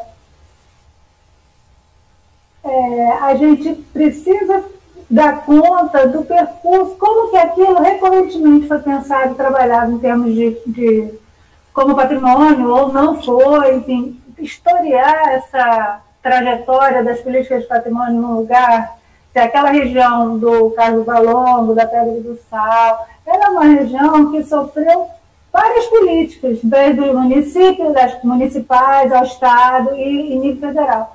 é, a gente precisa dar conta do percurso, como que aquilo recorrentemente foi pensado e trabalhado em termos de, de como patrimônio, ou não foi, enfim, historiar essa trajetória das políticas de patrimônio no lugar, se aquela região do Carlos Valongo, da Pedra do Sal, era uma região que sofreu várias políticas, desde o município, das municipais, ao Estado e, e nível federal.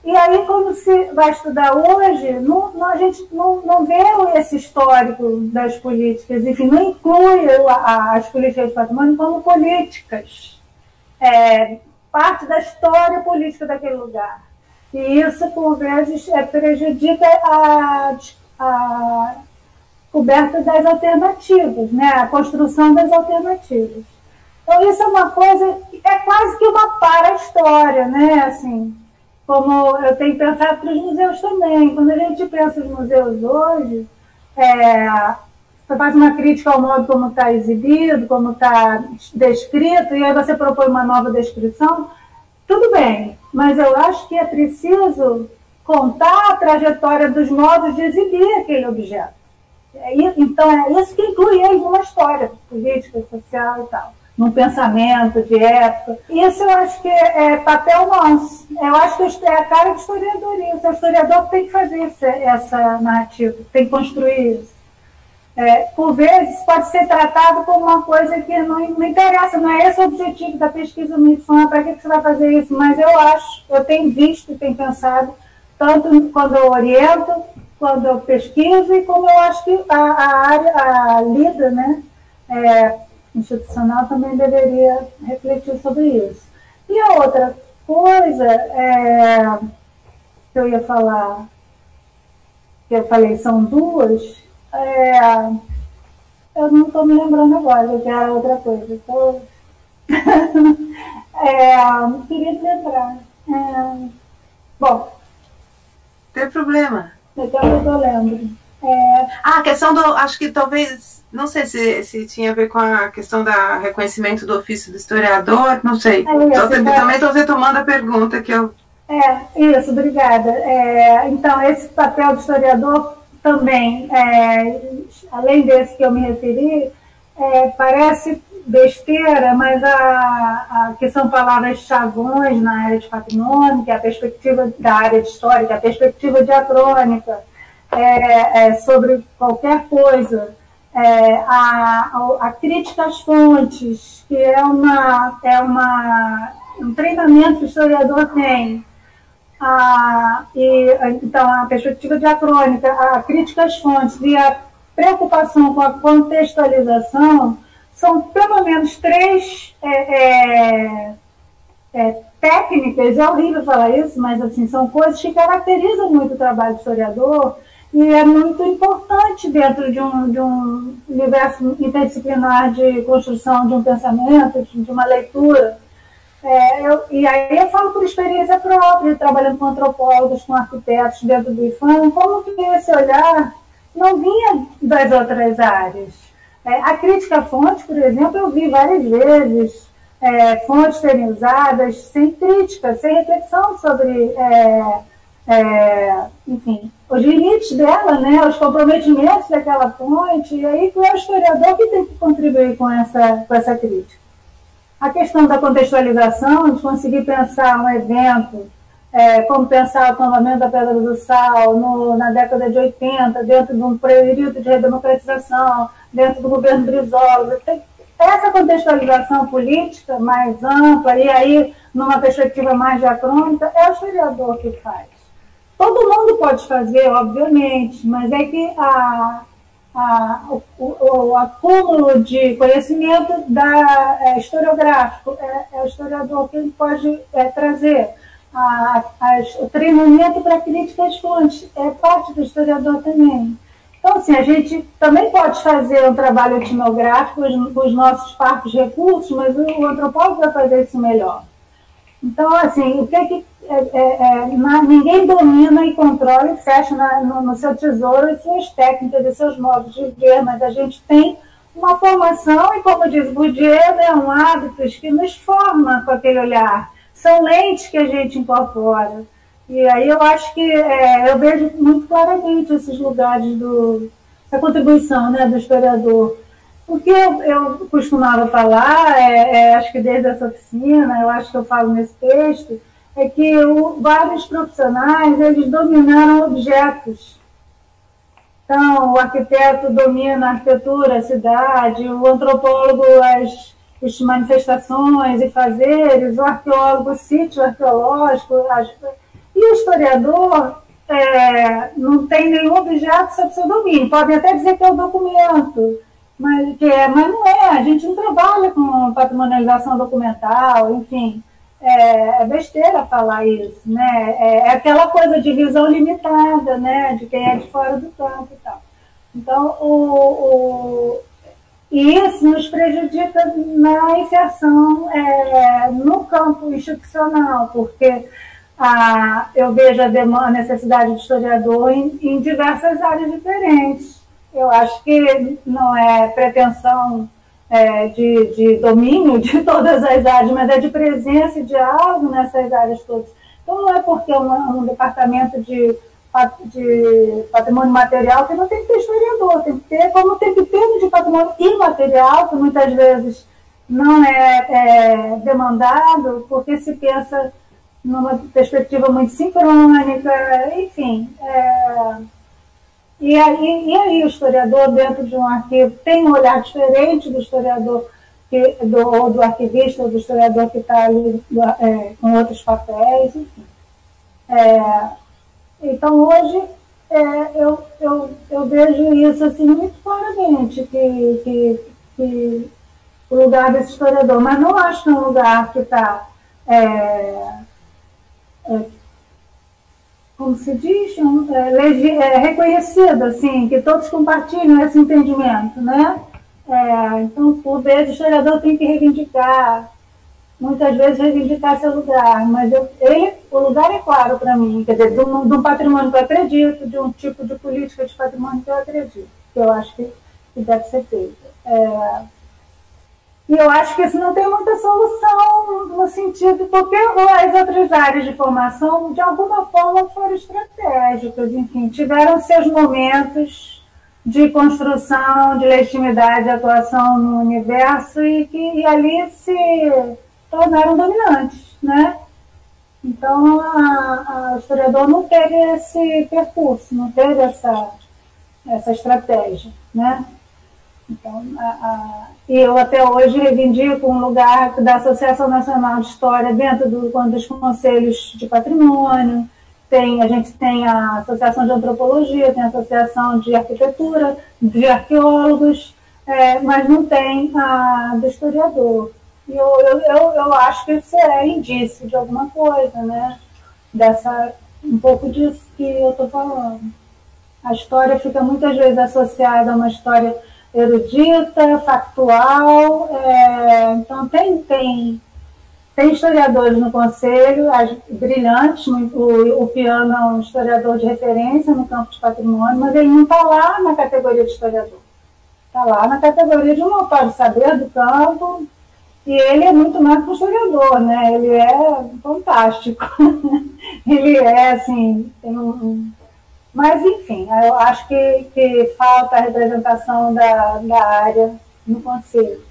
E aí, quando se vai estudar hoje, não, não, a gente não, não vê esse histórico das políticas, enfim, não inclui a, a, as políticas de patrimônio como políticas, é, parte da história política daquele lugar. E isso, por vezes, é, prejudica a, a coberta das alternativas, né? A construção das alternativas. Então, isso é uma coisa, é quase que uma para-história, né? Assim, como eu tenho pensado para os museus também. Quando a gente pensa nos museus hoje, é, você faz uma crítica ao modo como está exibido, como está descrito, e aí você propõe uma nova descrição, tudo bem, mas eu acho que é preciso contar a trajetória dos modos de exibir aquele objeto. Então, é isso que inclui ele numa história política, social e tal, num pensamento de época. Isso eu acho que é, é papel nosso. Eu acho que é a cara do historiador isso. É o historiador que tem que fazer essa, essa narrativa, tem que construir isso. É, por vezes, pode ser tratado como uma coisa que não, não interessa, não é esse o objetivo da pesquisa missão, para que, que você vai fazer isso? Mas eu acho, eu tenho visto e tenho pensado, tanto quando eu oriento, quando eu pesquiso, e como eu acho que a, a área, a lida, né, é, institucional também deveria refletir sobre isso. E a outra coisa é, que eu ia falar, que eu falei, são duas, é, eu não estou me lembrando agora, que era outra coisa. Tô... é, queria me lembrar. É, bom. Tem problema. Então eu tô lembro. É... Ah, a questão do. Acho que talvez. Não sei se, se tinha a ver com a questão do reconhecimento do ofício do historiador, não sei. É, tô, também estou retomando a pergunta que eu. É, isso, obrigada. É, então, esse papel do historiador também, é, além desse que eu me referi, é, parece besteira, mas a, a, que são palavras chavões na área de patrimônio, que é a perspectiva da área de história, que é a perspectiva diacrônica, é, é, sobre qualquer coisa, é, a, a, a crítica às fontes, que é, uma, é uma, um treinamento que o historiador tem. A, e, então, a perspectiva diacrônica, a crítica às fontes e a preocupação com a contextualização são pelo menos três é, é, é, técnicas, é horrível falar isso, mas assim, são coisas que caracterizam muito o trabalho do historiador e é muito importante dentro de um, de um universo interdisciplinar de construção de um pensamento, de uma leitura. É, eu, e aí eu falo por experiência própria, trabalhando com antropólogos, com arquitetos dentro do I F A M, como que esse olhar não vinha das outras áreas. É, a crítica à fonte, por exemplo, eu vi várias vezes é, fontes serem usadas sem crítica, sem reflexão sobre, é, é, enfim, os limites dela, né, os comprometimentos daquela fonte, e aí é o historiador que tem que contribuir com essa, com essa crítica. A questão da contextualização, de conseguir pensar um evento, é, como pensar o tombamento da Pedra do Sal no, na década de oitenta, dentro de um período de redemocratização, dentro do governo Brizola. Essa contextualização política mais ampla, e aí numa perspectiva mais diacrônica, é o historiador que faz. Todo mundo pode fazer, obviamente, mas é que a... A, o, o, o acúmulo de conhecimento da, é, historiográfico é, é o historiador que ele pode é, trazer. A, a, o treinamento para crítica às fontes é parte do historiador também. Então, assim, a gente também pode fazer um trabalho etnográfico com os nossos parcos recursos, mas o, o antropólogo vai fazer isso melhor. Então, assim, o que é que é, é, é, na, ninguém domina e controla e fecha na, no, no seu tesouro as suas técnicas e seus modos de ver, mas a gente tem uma formação e, como diz Bourdieu, é um hábito que nos forma com aquele olhar. São lentes que a gente incorpora. E aí eu acho que é, eu vejo muito claramente esses lugares do, da contribuição, né, do historiador. O que eu, eu costumava falar, é, é, acho que desde essa oficina, eu acho que eu falo nesse texto, é que o, vários profissionais, eles dominaram objetos. Então, o arquiteto domina a arquitetura, a cidade, o antropólogo as, as manifestações e fazeres, o arqueólogo o sítio arqueológico. As, E o historiador é, não tem nenhum objeto sob seu domínio. Podem até dizer que é o documento, mas, que é, mas não é. A gente não trabalha com patrimonialização documental, enfim. É, é besteira falar isso, né? É, é aquela coisa de visão limitada, né? De quem é de fora do campo e tal. Então, o, o, isso nos prejudica na inserção é, no campo institucional, porque a, eu vejo a, demanda, a necessidade do historiador em, em diversas áreas diferentes. Eu acho que não é pretensão É, de, de domínio de todas as áreas, mas é de presença e diálogo nessas áreas todas. Então, não é porque é um, um departamento de, de patrimônio material que não tem que ter historiador, tem que ter, como tem que ter de patrimônio imaterial, que muitas vezes não é, é demandado, porque se pensa numa perspectiva muito sincrônica, enfim. É, E aí, e aí o historiador, dentro de um arquivo, tem um olhar diferente do historiador, que, do, ou do arquivista, ou do historiador que está ali é, com outros papéis, enfim. É, então, hoje, é, eu, eu, eu vejo isso assim, muito claramente, que, que, que o lugar desse historiador, mas não acho que é um lugar que está... É, é, como se diz, é, é, reconhecido, assim, que todos compartilham esse entendimento, né? É, então, por vezes, o historiador tem que reivindicar, muitas vezes reivindicar seu lugar, mas eu, ele, o lugar é claro para mim, quer dizer, de um, de um patrimônio que eu acredito, de um tipo de política de patrimônio que eu acredito, que eu acho que, que deve ser feito. É, E eu acho que isso não tem muita solução no sentido, porque as outras áreas de formação, de alguma forma, foram estratégicas, enfim, tiveram seus momentos de construção, de legitimidade, de atuação no universo e que e ali se tornaram dominantes, né? Então, a, a, o historiador não teve esse percurso, não teve essa, essa estratégia, né? Então, a, a, eu até hoje reivindico um lugar da Associação Nacional de História dentro do, dos conselhos de patrimônio, tem, a gente tem a Associação de Antropologia, tem a Associação de Arquitetura, de arqueólogos, é, mas não tem a do historiador. E eu, eu, eu, eu acho que isso é indício de alguma coisa, né? Dessa, um pouco disso que eu estou falando. A história fica muitas vezes associada a uma história erudita, factual, é, então tem, tem, tem historiadores no conselho, as, brilhantes, o, o Piano é um historiador de referência no campo de patrimônio, mas ele não está lá na categoria de historiador, está lá na categoria de um autor de saber do campo, e ele é muito mais que um historiador, né? Ele é fantástico, ele é assim, tem um, um mas, enfim, eu acho que, que falta a representação da, da área no conselho.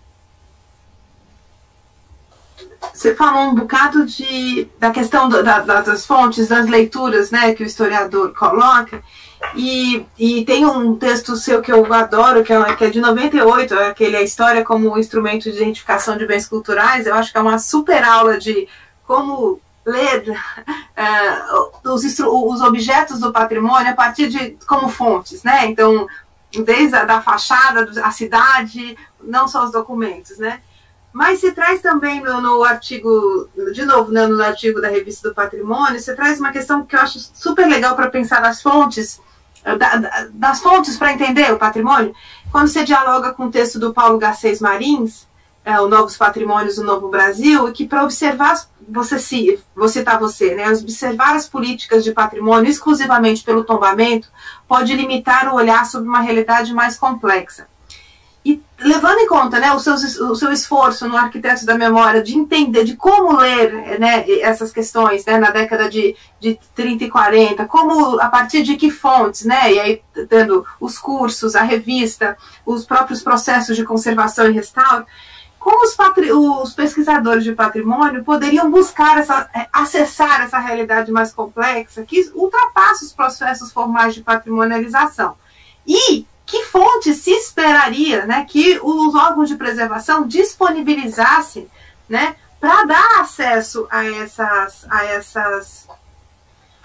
Você falou um bocado de, da questão do, da, das fontes, das leituras, né, que o historiador coloca, e, e tem um texto seu que eu adoro, que é, que é de noventa e oito, é aquele A História como Instrumento de Identificação de Bens Culturais. Eu acho que é uma super aula de como ler uh, os, os objetos do patrimônio a partir de como fontes, né? Então, desde a da fachada, a cidade, não só os documentos, né? Mas se traz também no, no artigo, de novo, né, no artigo da Revista do Patrimônio, você traz uma questão que eu acho super legal para pensar nas fontes, da, da, das fontes para entender o patrimônio. Quando você dialoga com o texto do Paulo Garcês Marins, é, o Novos Patrimônios do Novo Brasil, e que para observar, você se, vou citar você, né, observar as políticas de patrimônio exclusivamente pelo tombamento pode limitar o olhar sobre uma realidade mais complexa. E levando em conta, né, o, seu, o seu esforço no Arquitetos da Memória de entender, de como ler, né, essas questões, né, na década de, de trinta e quarenta, como, a partir de que fontes, né, e aí dando os cursos, a revista, os próprios processos de conservação e restauro, como os, patri, os pesquisadores de patrimônio poderiam buscar, essa, acessar essa realidade mais complexa que ultrapassa os processos formais de patrimonialização. E que fonte se esperaria, né, que os órgãos de preservação disponibilizassem, né, para dar acesso a essas, a essas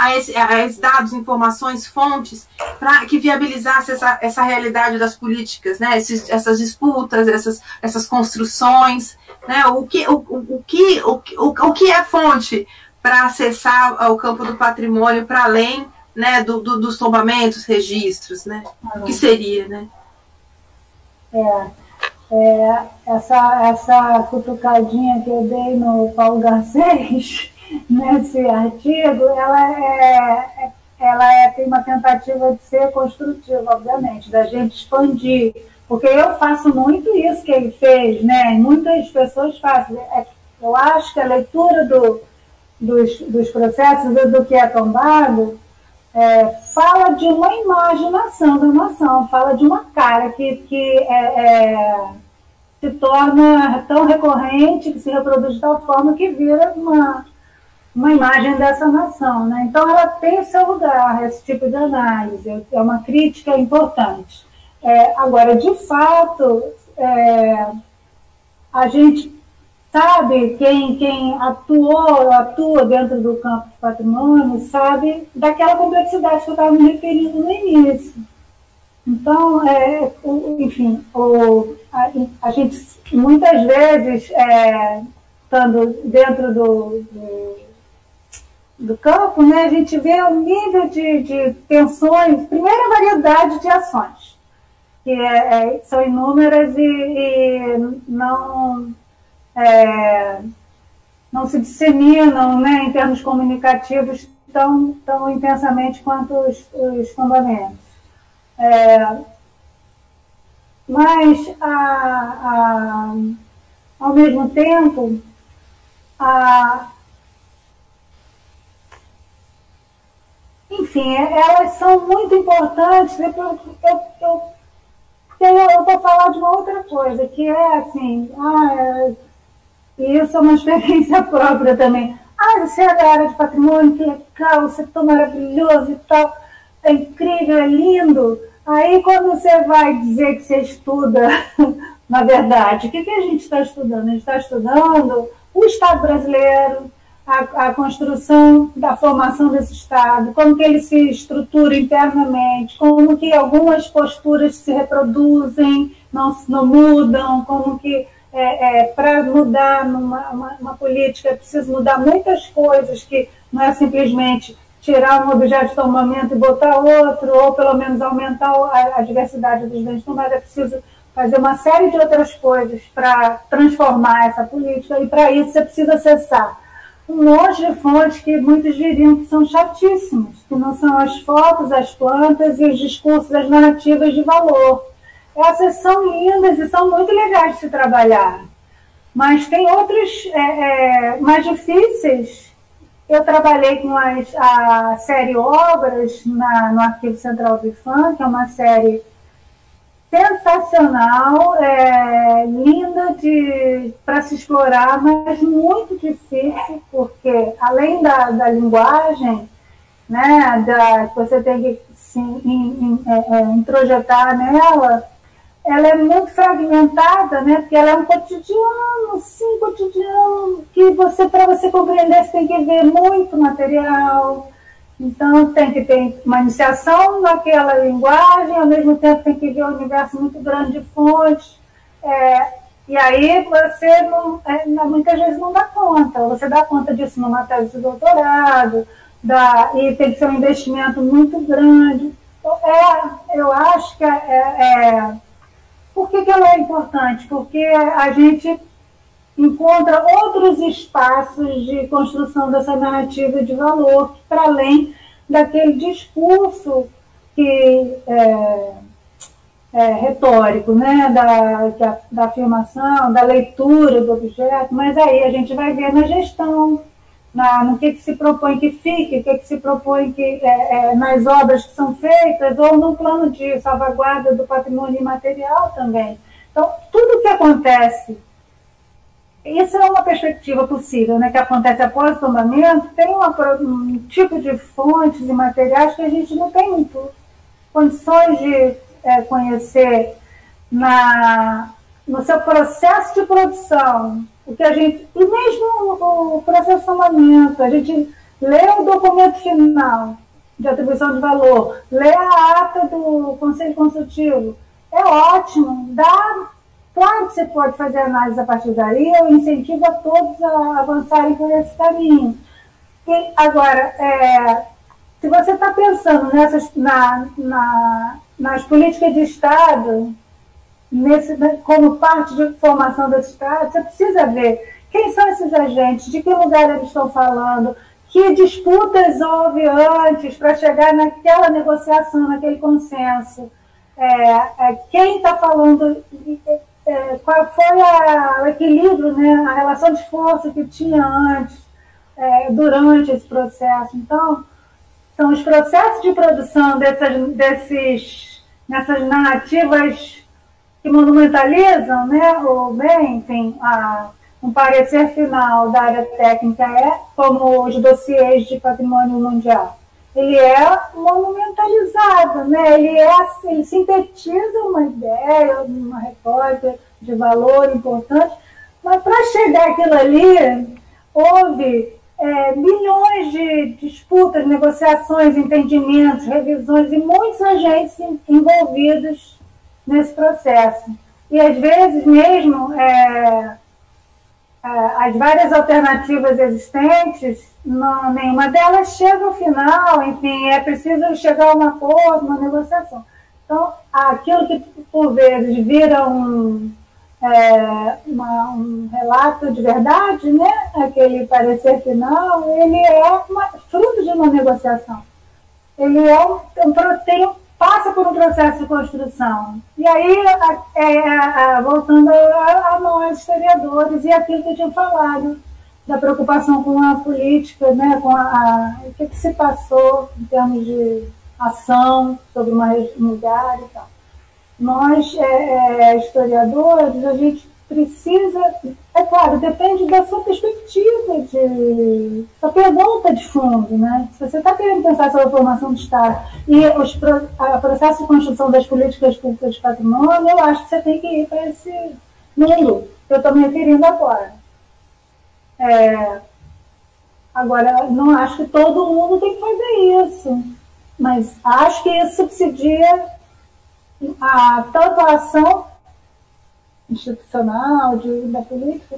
a, esse, a esses dados, informações, fontes, para que viabilizasse essa, essa realidade das políticas, né? Esses, essas disputas, essas, essas construções, né? O que, o, o, que, o, o, o que é fonte para acessar o campo do patrimônio para além, né, do, do, dos tombamentos, registros, né? O que seria, né? É, é, essa, essa cutucadinha que eu dei no Paulo Garcês, nesse artigo, ela, é, ela é, tem uma tentativa de ser construtiva, obviamente, da gente expandir, porque eu faço muito isso que ele fez, né? Muitas pessoas fazem. Eu acho que a leitura do, dos, dos processos, do, do que é tombado, é, fala de uma imaginação da nação, fala de uma cara que, que é, é, se torna tão recorrente, que se reproduz de tal forma que vira uma, uma imagem dessa nação, né? Então ela tem o seu lugar, esse tipo de análise, é uma crítica importante. É, agora, de fato, é, a gente sabe, quem, quem atuou, atua dentro do campo do patrimônio, sabe daquela complexidade que eu estava me referindo no início. Então, é, o, enfim, o, a, a gente, muitas vezes, é, estando dentro do, do, do campo, né, a gente vê um nível de, de tensões, primeiro, a variedade de ações, que é, é, são inúmeras e, e não... É, não se disseminam, né, em termos comunicativos tão, tão intensamente quanto os, os tombamentos. É, mas, a, a, ao mesmo tempo, a, enfim, elas são muito importantes. Eu, eu, eu, eu vou falar de uma outra coisa, que é assim... Ah, é, e isso é uma experiência própria também. Ah, você é da área de patrimônio, que legal, você é tão maravilhoso e tal, é incrível, é lindo. Aí, quando você vai dizer que você estuda, na verdade, o que, que a gente está estudando? A gente está estudando o Estado brasileiro, a, a construção da formação desse Estado, como que ele se estrutura internamente, como que algumas posturas se reproduzem, não, não mudam, como que... É, é, para mudar numa, uma, uma política é preciso mudar muitas coisas, que não é simplesmente tirar um objeto de tombamento e botar outro, ou pelo menos aumentar a, a diversidade dos bens tombados. É preciso fazer uma série de outras coisas para transformar essa política, e para isso você precisa acessar um monte de fontes que muitos diriam que são chatíssimas, que não são as fotos, as plantas e os discursos, as narrativas de valor. Essas são lindas e são muito legais de se trabalhar. Mas tem outras é, é, mais difíceis. Eu trabalhei com as, a série Obras na, no Arquivo Central do IPHAN, que é uma série sensacional, é, linda para se explorar, mas muito difícil, porque além da, da linguagem, né, da, que você tem que se in, in, é, é, introjetar nela, ela é muito fragmentada, né? Porque ela é um cotidiano, sim, cotidiano, que você, para você compreender, você tem que ver muito material. Então, tem que ter uma iniciação naquela linguagem, ao mesmo tempo tem que ver um universo muito grande de fontes. É, e aí você, não, é, muitas vezes, não dá conta. Você dá conta disso numa tese de doutorado, dá, e tem que ser um investimento muito grande. Então, é, eu acho que é... é Por que que ela é importante? Porque a gente encontra outros espaços de construção dessa narrativa de valor, para além daquele discurso que é, é, retórico, né? da, da, da afirmação, da leitura do objeto, mas aí a gente vai ver na gestão, na, no que, que se propõe que fique, o que, que se propõe que, é, é, nas obras que são feitas, ou no plano de salvaguarda do patrimônio imaterial também. Então, tudo o que acontece, isso é uma perspectiva possível, né, que acontece após o tombamento, tem uma, um tipo de fontes e materiais que a gente não tem muito condições de é, conhecer na, no seu processo de produção. O que a gente, e mesmo o processamento, a gente lê o documento final de atribuição de valor, lê a ata do Conselho Consultivo, é ótimo, dá, claro que você pode fazer análise a partir daí, eu incentivo a todos a avançarem por esse caminho. E, agora, é, se você está pensando nessas, na, na, nas políticas de Estado, nesse, como parte de formação desse Estado, você precisa ver quem são esses agentes, de que lugar eles estão falando, que disputas houve antes para chegar naquela negociação, naquele consenso. É, é, quem está falando, é, qual foi a, o equilíbrio, né, a relação de força que tinha antes, é, durante esse processo. Então, são os processos de produção dessas, desses, nessas narrativas que monumentalizam, né, o bem, enfim, a, um parecer final da área técnica é como os dossiês de patrimônio mundial. Ele é monumentalizado, né? ele, é, ele sintetiza uma ideia, uma retórica de valor importante, mas para chegar àquilo ali, houve é, milhões de disputas, negociações, entendimentos, revisões e muitos agentes envolvidos nesse processo. E às vezes mesmo é, as várias alternativas existentes, não, nenhuma delas chega ao final, enfim, é preciso chegar a um acordo, uma negociação. Então, aquilo que por vezes vira um, é, uma, um relato de verdade, né? Aquele parecer final, ele é uma, fruto de uma negociação. Ele é um, um, tem, passa por um processo de construção. E aí, é, é, voltando a, a nós, historiadores, e aquilo que eu tinha falado, da preocupação com a política, né, com a, a, o que, que se passou em termos de ação sobre uma, um lugar e tal. Nós, é, é, historiadores, a gente precisa, é claro, depende da sua perspectiva, de sua pergunta de fundo, né? Se você está querendo pensar sobre a formação do Estado e os pro, a processo de construção das políticas públicas de patrimônio, eu acho que você tem que ir para esse mundo que eu estou me referindo agora. É, agora, não acho que todo mundo tem que fazer isso, mas acho que isso subsidia a, tanto a ação institucional, de, da política,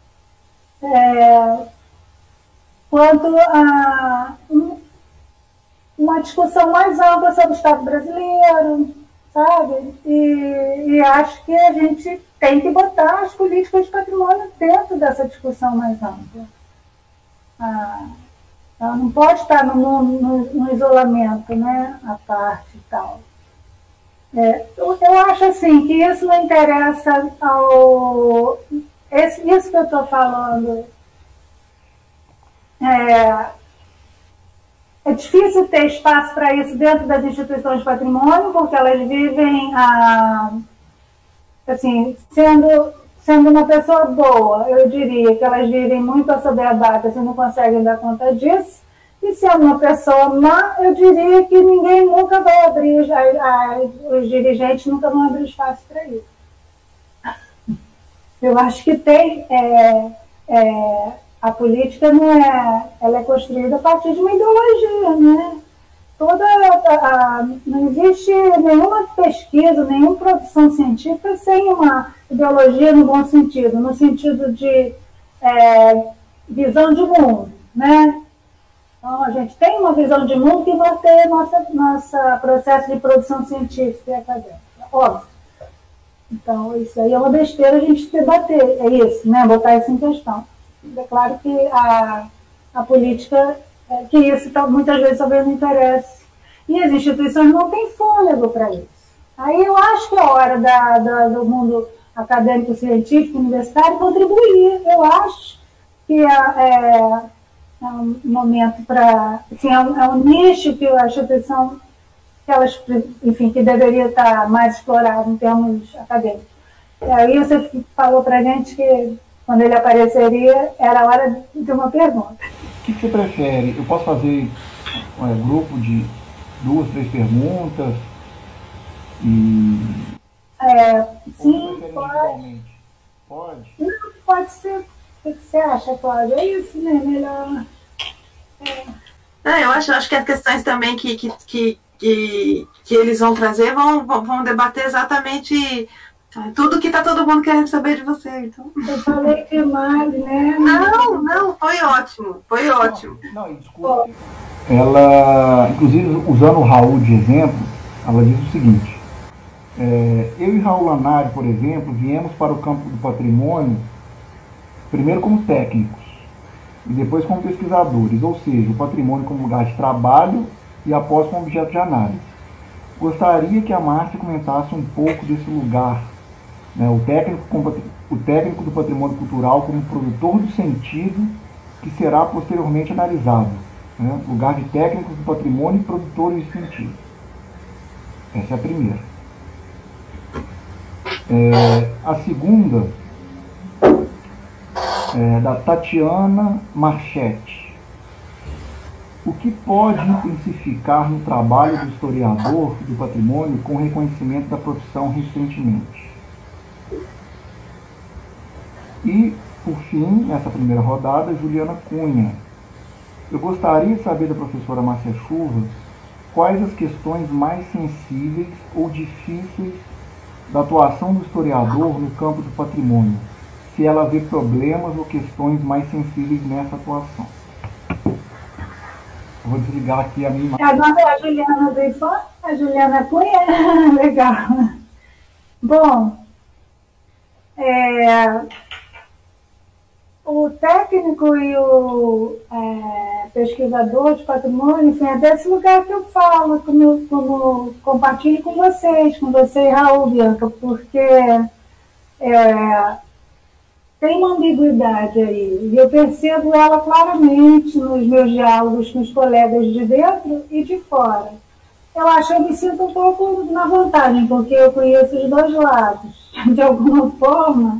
é, quanto a um, uma discussão mais ampla sobre o Estado brasileiro, sabe? E, e acho que a gente tem que botar as políticas de patrimônio dentro dessa discussão mais ampla. Ah, ela não pode estar no, no, no isolamento, né, à parte e tal. É, eu, eu acho assim que isso não interessa ao... Esse, isso que eu estou falando é, é difícil ter espaço para isso dentro das instituições de patrimônio, porque elas vivem a, assim, sendo, sendo uma pessoa boa, eu diria que elas vivem muito assoberbadas e não conseguem dar conta disso. E sendo uma pessoa má, eu diria que ninguém nunca vai abrir, a, a, os dirigentes nunca vão abrir espaço para isso. Eu acho que tem, é, é, a política não é, ela é construída a partir de uma ideologia, né? Toda a, a, não existe nenhuma pesquisa, nenhuma produção científica sem uma ideologia no bom sentido, no sentido de é, visão de mundo, né? Então, a gente tem uma visão de mundo que norteia nosso nossa processo de produção científica e acadêmica, óbvio. Então, isso aí é uma besteira a gente debater, é isso, né? Botar isso em questão. É claro que a, a política, é, que isso tá, muitas vezes talvez não interesse. E as instituições não têm fôlego para isso. Aí eu acho que é hora da, da, do mundo acadêmico, científico, universitário contribuir. Eu acho que é, é é um momento para, assim, é um, é um nicho que a instituição, que elas, enfim, que deveria estar mais explorado em termos acadêmicos. E aí você falou para a gente que quando ele apareceria era hora de uma pergunta. O que você prefere? Eu posso fazer um grupo de duas, três perguntas? E... É, sim, pode. Pode? Não, pode ser. O que você acha, Cláudia? É isso, né? Melhor. É, eu acho, acho que as questões também que, que, que, que, que eles vão trazer vão, vão, vão debater exatamente tudo que está todo mundo querendo saber de você. Então. Eu falei demais, né? Não, não, foi ótimo, foi ótimo. Não, não, desculpa. Ela, inclusive, usando o Raul de exemplo, ela diz o seguinte: é, eu e Raul Lanari, por exemplo, viemos para o campo do patrimônio primeiro como técnicos e depois como pesquisadores, ou seja, o patrimônio como lugar de trabalho e após como objeto de análise. Gostaria que a Márcia comentasse um pouco desse lugar, né, o, técnico, o técnico do patrimônio cultural como produtor do sentido que será posteriormente analisado, né, lugar de técnicos do patrimônio e produtores de sentido. Essa é a primeira. É, a segunda é da Tatiana Marchetti. O que pode intensificar no trabalho do historiador do patrimônio com o reconhecimento da profissão recentemente? E, por fim, nessa primeira rodada, Juliana Cunha. Eu gostaria de saber da professora Márcia Chuva quais as questões mais sensíveis ou difíceis da atuação do historiador no campo do patrimônio, se ela vê problemas ou questões mais sensíveis nessa atuação. Eu vou desligar aqui a minha imagem. A nossa é a Juliana do Ifan, a Juliana Cunha. Legal. Bom, é, o técnico e o é, pesquisador de patrimônio, enfim, é desse lugar que eu falo, como, como compartilho com vocês, com você e Raul, Bianca, porque é, tem uma ambiguidade aí, e eu percebo ela claramente nos meus diálogos com os colegas de dentro e de fora. Eu acho que eu me sinto um pouco na vantagem, porque eu conheço os dois lados. De alguma forma,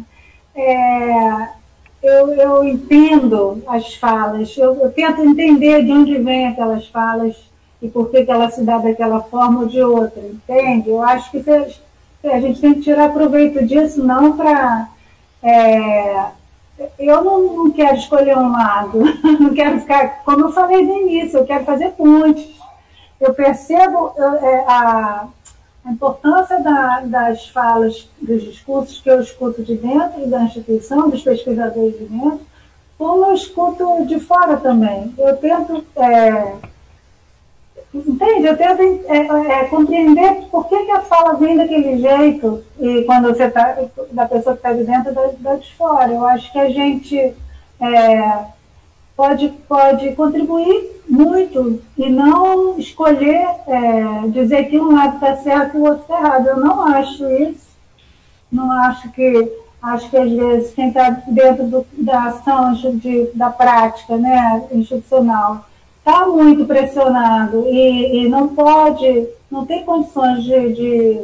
é, eu, eu entendo as falas, eu, eu tento entender de onde vêm aquelas falas e por que, que ela se dá daquela forma ou de outra, entende? Eu acho que a gente tem que tirar proveito disso, não para... É, eu não, não quero escolher um lado, não quero ficar, como eu falei no início, eu quero fazer pontes. Eu percebo é, a, a importância da, das falas, dos discursos que eu escuto de dentro da instituição, dos pesquisadores de dentro, como eu escuto de fora também. Eu tento... É, Entende? Eu tento é, é, compreender por que, que a fala vem daquele jeito e quando você tá, da pessoa que está de dentro da, da de fora. Eu acho que a gente é, pode, pode contribuir muito e não escolher é, dizer que um lado está certo e o outro está errado. Eu não acho isso. Não acho que... Acho que às vezes quem está dentro do, da ação de, da prática, né, institucional está muito pressionado e, e não pode, não tem condições de, de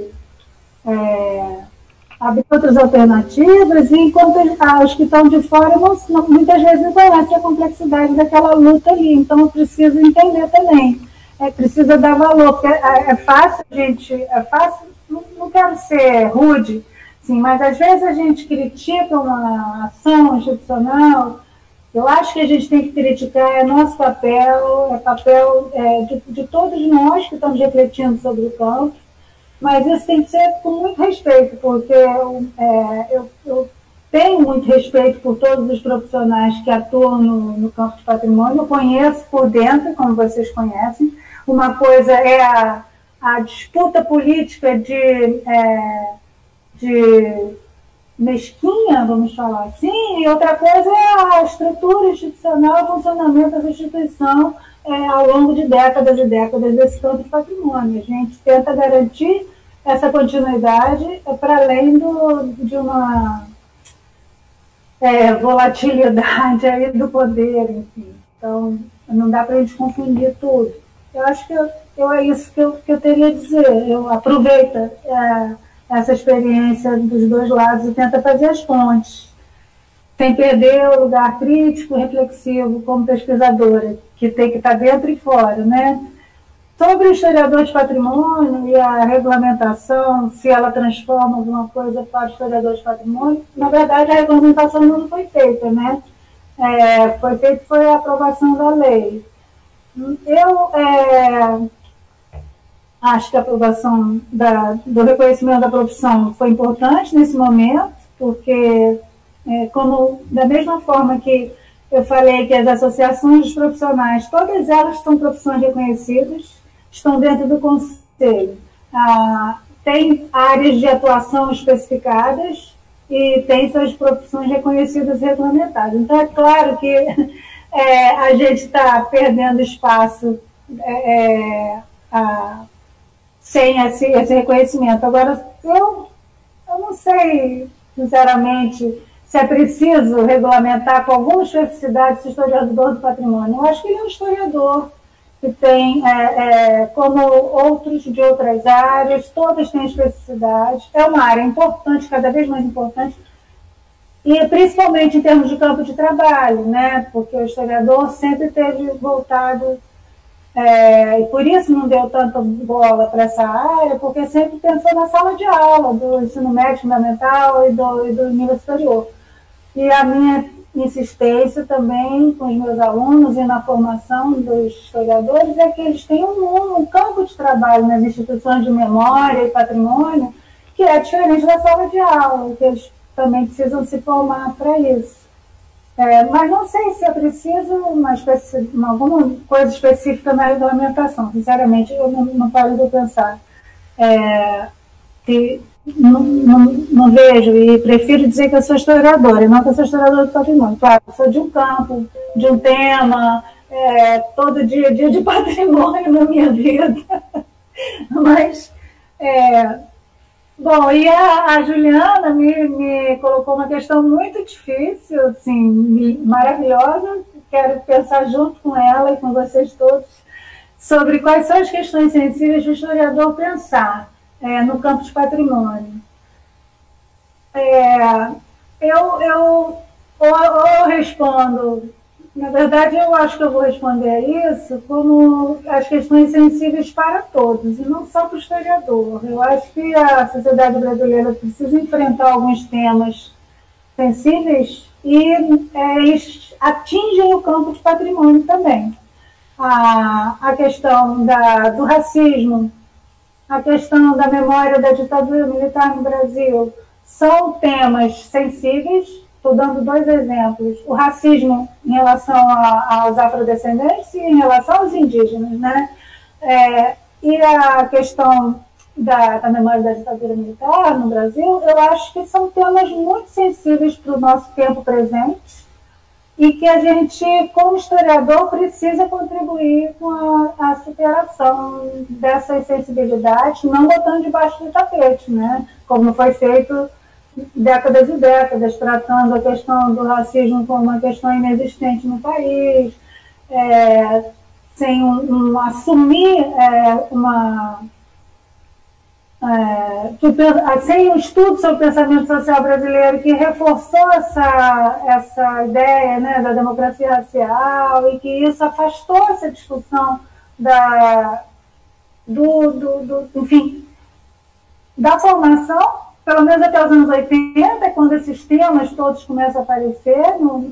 é, abrir outras alternativas, e enquanto os que estão de fora não, não, muitas vezes não conhecem a complexidade daquela luta ali, então eu preciso entender também, é, precisa dar valor, porque é, é fácil, gente, é fácil, não, não quero ser rude, sim, mas às vezes a gente critica uma ação institucional. Eu acho que a gente tem que criticar, é nosso papel, é papel é, de, de todos nós que estamos refletindo sobre o campo, mas isso tem que ser com muito respeito, porque eu, é, eu, eu tenho muito respeito por todos os profissionais que atuam no, no campo de patrimônio, eu conheço por dentro, como vocês conhecem. Uma coisa é a, a disputa política de... É, de mesquinha, vamos falar assim, e outra coisa é a estrutura institucional, o funcionamento dessa instituição é, ao longo de décadas e décadas desse campo de patrimônio. A gente tenta garantir essa continuidade é, para além do, de uma é, volatilidade aí do poder, enfim. Então, não dá para a gente confundir tudo. Eu acho que eu, eu, é isso que eu, que eu teria a dizer. Eu aproveito é, essa experiência dos dois lados e tenta fazer as pontes, sem perder o lugar crítico, reflexivo, como pesquisadora, que tem que estar dentro e fora, né? Sobre o historiador de patrimônio e a regulamentação, se ela transforma alguma coisa para o historiador de patrimônio, na verdade a regulamentação não foi feita, né? É, foi feita foi a aprovação da lei. eu é, acho que a aprovação da, do reconhecimento da profissão foi importante nesse momento, porque, é, como da mesma forma que eu falei que as associações dos profissionais, todas elas são profissões reconhecidas, estão dentro do conselho. Ah, tem áreas de atuação especificadas e tem suas profissões reconhecidas e regulamentadas. Então, é claro que é, a gente está perdendo espaço é, a, sem esse, esse reconhecimento. Agora, eu, eu não sei, sinceramente, se é preciso regulamentar com alguma especificidade esse historiador do patrimônio. Eu acho que ele é um historiador que tem, é, é, como outros de outras áreas, todas têm especificidade. É uma área importante, cada vez mais importante, e principalmente em termos de campo de trabalho, né? Porque o historiador sempre teve voltado, é, e por isso não deu tanta bola para essa área, porque sempre pensou na sala de aula, do ensino médio fundamental e do, e do nível superior. E a minha insistência também com os meus alunos e na formação dos historiadores é que eles têm um, um campo de trabalho nas instituições de memória e patrimônio que é diferente da sala de aula, que eles também precisam se formar para isso. É, mas não sei se é preciso uma, especi uma alguma coisa específica na regulamentação. Sinceramente, eu não, não paro de pensar. É, que, Não, não, não vejo, e prefiro dizer que eu sou historiadora, e não que eu sou historiadora do patrimônio. Claro, eu sou de um campo, de um tema, é, todo dia a dia de patrimônio na minha vida. Mas, é, bom, e a, a Juliana me, me colocou uma questão muito difícil, assim, maravilhosa. Quero pensar junto com ela e com vocês todos sobre quais são as questões sensíveis do historiador pensar É, no campo de patrimônio. É, eu, eu, ou, ou eu respondo, na verdade eu acho que eu vou responder isso como as questões sensíveis para todos, e não só para o historiador. Eu acho que a sociedade brasileira precisa enfrentar alguns temas sensíveis e é, eles atingem o campo de patrimônio também. A, a questão da, do racismo, a questão da memória da ditadura militar no Brasil, são temas sensíveis. Estou dando dois exemplos. O racismo em relação a, aos afrodescendentes e em relação aos indígenas, né? É, e a questão da, da memória da ditadura militar no Brasil, eu acho que são temas muito sensíveis para o nosso tempo presente, e que a gente, como historiador, precisa contribuir com a, a superação dessas sensibilidades, não botando debaixo do tapete, né? Como foi feito décadas e décadas, tratando a questão do racismo como uma questão inexistente no país, é, sem um, um, assumir é, uma... É, sem um estudo sobre o pensamento social brasileiro que reforçou essa, essa ideia, né, da democracia racial, e que isso afastou essa discussão da, do, do, do, enfim, da formação, pelo menos até os anos oitenta, quando esses temas todos começam a aparecer, no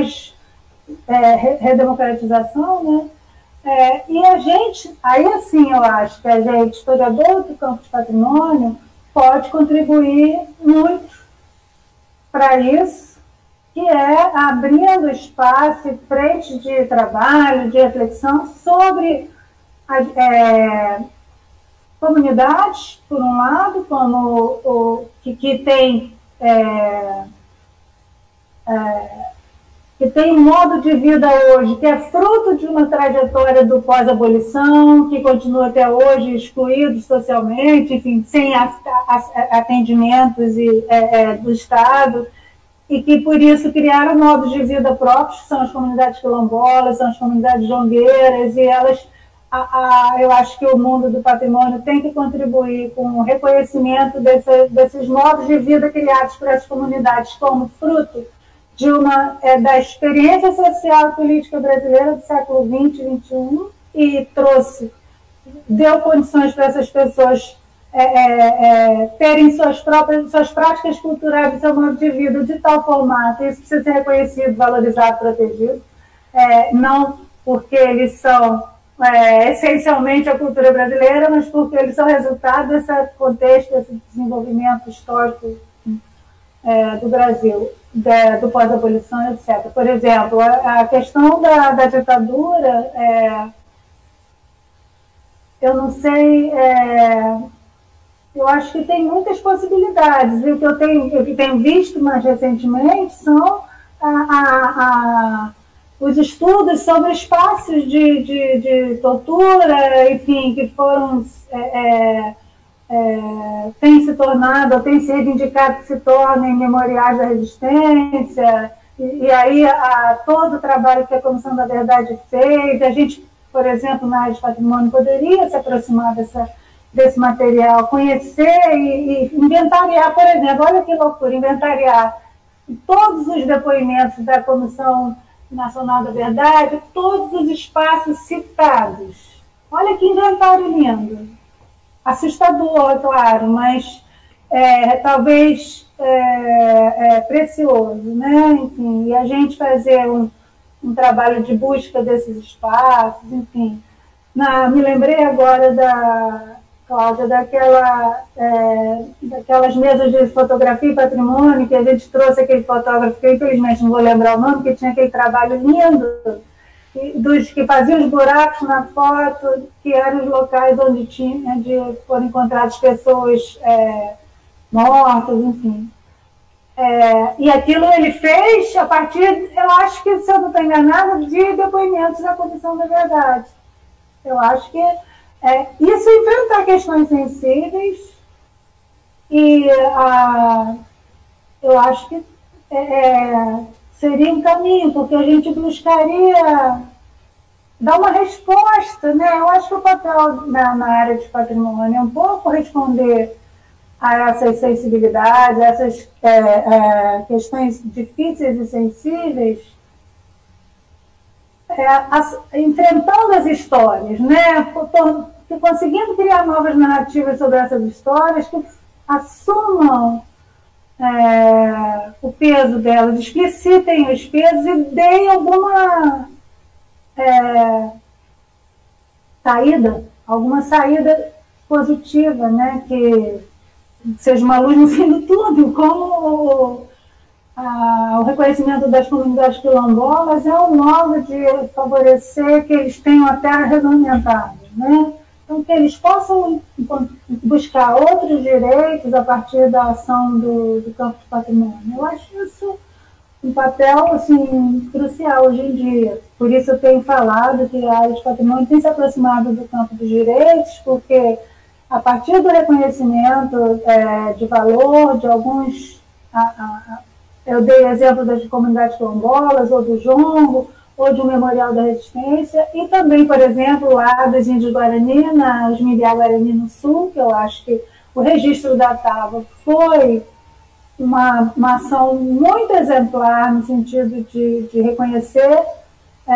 pós-redemocratização, é, né? É, e a gente, aí assim eu acho que a gente, historiador do campo de patrimônio, pode contribuir muito para isso, que é abrindo espaço e frentes de trabalho, de reflexão sobre as é, comunidades, por um lado, como o, que, que tem... É, é, que tem um modo de vida hoje que é fruto de uma trajetória do pós-abolição, que continua até hoje excluídos socialmente, enfim, sem atendimentos e, é, é, do Estado, e que por isso criaram modos de vida próprios, que são as comunidades quilombolas, são as comunidades jongueiras, e elas, a, a, eu acho que o mundo do patrimônio tem que contribuir com o reconhecimento desse, desses modos de vida criados por essas comunidades como fruto de uma, é, da experiência social e política brasileira do século vinte e vinte e um, e trouxe, deu condições para essas pessoas é, é, terem suas próprias, suas práticas culturais e seu modo de vida de tal formato, isso precisa ser reconhecido, valorizado, protegido, é, não porque eles são é, essencialmente a cultura brasileira, mas porque eles são resultado desse contexto, desse desenvolvimento histórico é, do Brasil, de, do pós-abolição, etcétera. Por exemplo, a, a questão da, da ditadura, é, eu não sei, é, eu acho que tem muitas possibilidades. E o que eu tenho, o que tenho visto mais recentemente são a, a, a, os estudos sobre espaços de, de, de tortura, enfim, que foram... É, É, tem se tornado, ou tem se reivindicado que se tornem memoriais da resistência, e, e aí a, todo o trabalho que a Comissão da Verdade fez, a gente, por exemplo, na área de patrimônio, poderia se aproximar dessa, desse material, conhecer e, e inventariar, por exemplo, olha que loucura, inventariar todos os depoimentos da Comissão Nacional da Verdade, todos os espaços citados. Olha que inventário lindo. Assustador, claro, mas é, talvez é, é, precioso, né? Enfim, e a gente fazer um, um trabalho de busca desses espaços, enfim. Na, me lembrei agora da, Cláudia, daquela, é, daquelas mesas de fotografia e patrimônio, que a gente trouxe aquele fotógrafo, que infelizmente não vou lembrar o nome, que tinha aquele trabalho lindo, dos que faziam os buracos na foto, que eram os locais onde, tinha, onde foram encontradas pessoas é, mortas, enfim. É, e aquilo ele fez a partir, eu acho que, se eu não estou enganada, de depoimentos da Comissão da Verdade. Eu acho que é, isso enfrentar questões sensíveis e a, eu acho que é, seria um caminho, porque a gente buscaria dar uma resposta, né? Eu acho que o papel na, na área de patrimônio é um pouco responder a essas sensibilidades, a essas é, é, questões difíceis e sensíveis, é, as, enfrentando as histórias, né? Conseguindo criar novas narrativas sobre essas histórias que assumam É, o peso delas, explicitem os pesos e deem alguma é, saída, alguma saída positiva, né? Que seja uma luz no fim do túnel, como o, a, o reconhecimento das comunidades quilombolas é um modo de favorecer que eles tenham a terra regulamentada, né? Então, que eles possam buscar outros direitos a partir da ação do, do campo de patrimônio. Eu acho isso um papel assim, crucial hoje em dia. Por isso eu tenho falado que a área de patrimônio tem se aproximado do campo dos direitos, porque a partir do reconhecimento é, de valor de alguns... A, a, a, eu dei o exemplo das comunidades quilombolas, ou do jongo, ou de um memorial da resistência, e também, por exemplo, lá dos índios Guarani, na Osmiriá Guarani no Sul, que eu acho que o registro da tábua foi uma, uma ação muito exemplar no sentido de, de reconhecer é,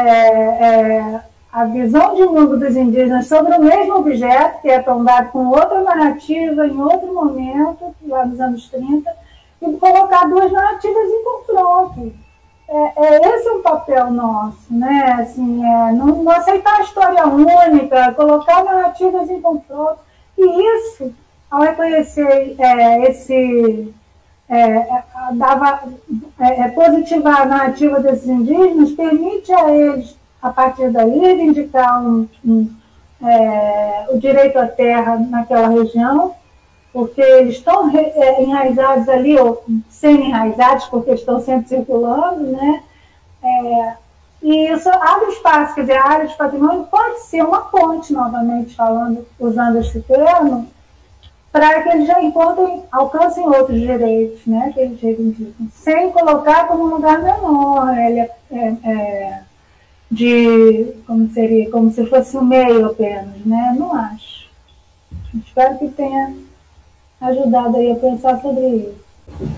é, a visão de mundo dos indígenas sobre o mesmo objeto, que é tombado com outra narrativa em outro momento, lá nos anos trinta, e colocar duas narrativas em confronto. É, é, esse é um papel nosso, né? Assim, é, não, não aceitar a história única, colocar narrativas em confronto. E isso, ao reconhecer é, esse... É, dava, é, positivar a narrativa desses indígenas, permite a eles, a partir dali, reivindicar um, um, é, o direito à terra naquela região, porque eles estão é, enraizados ali, ou semi-enraizados, porque estão sempre circulando, né? É, e isso abre espaço, quer dizer, a área de patrimônio pode ser uma ponte, novamente falando, usando esse termo, para que eles já encontrem, alcancem outros direitos, né, que eles reivindicam, sem colocar como um lugar menor, ele é, é, é, de, como seria, como se fosse um meio apenas, né? Não acho. Espero que tenha ajudado aí a pensar sobre isso.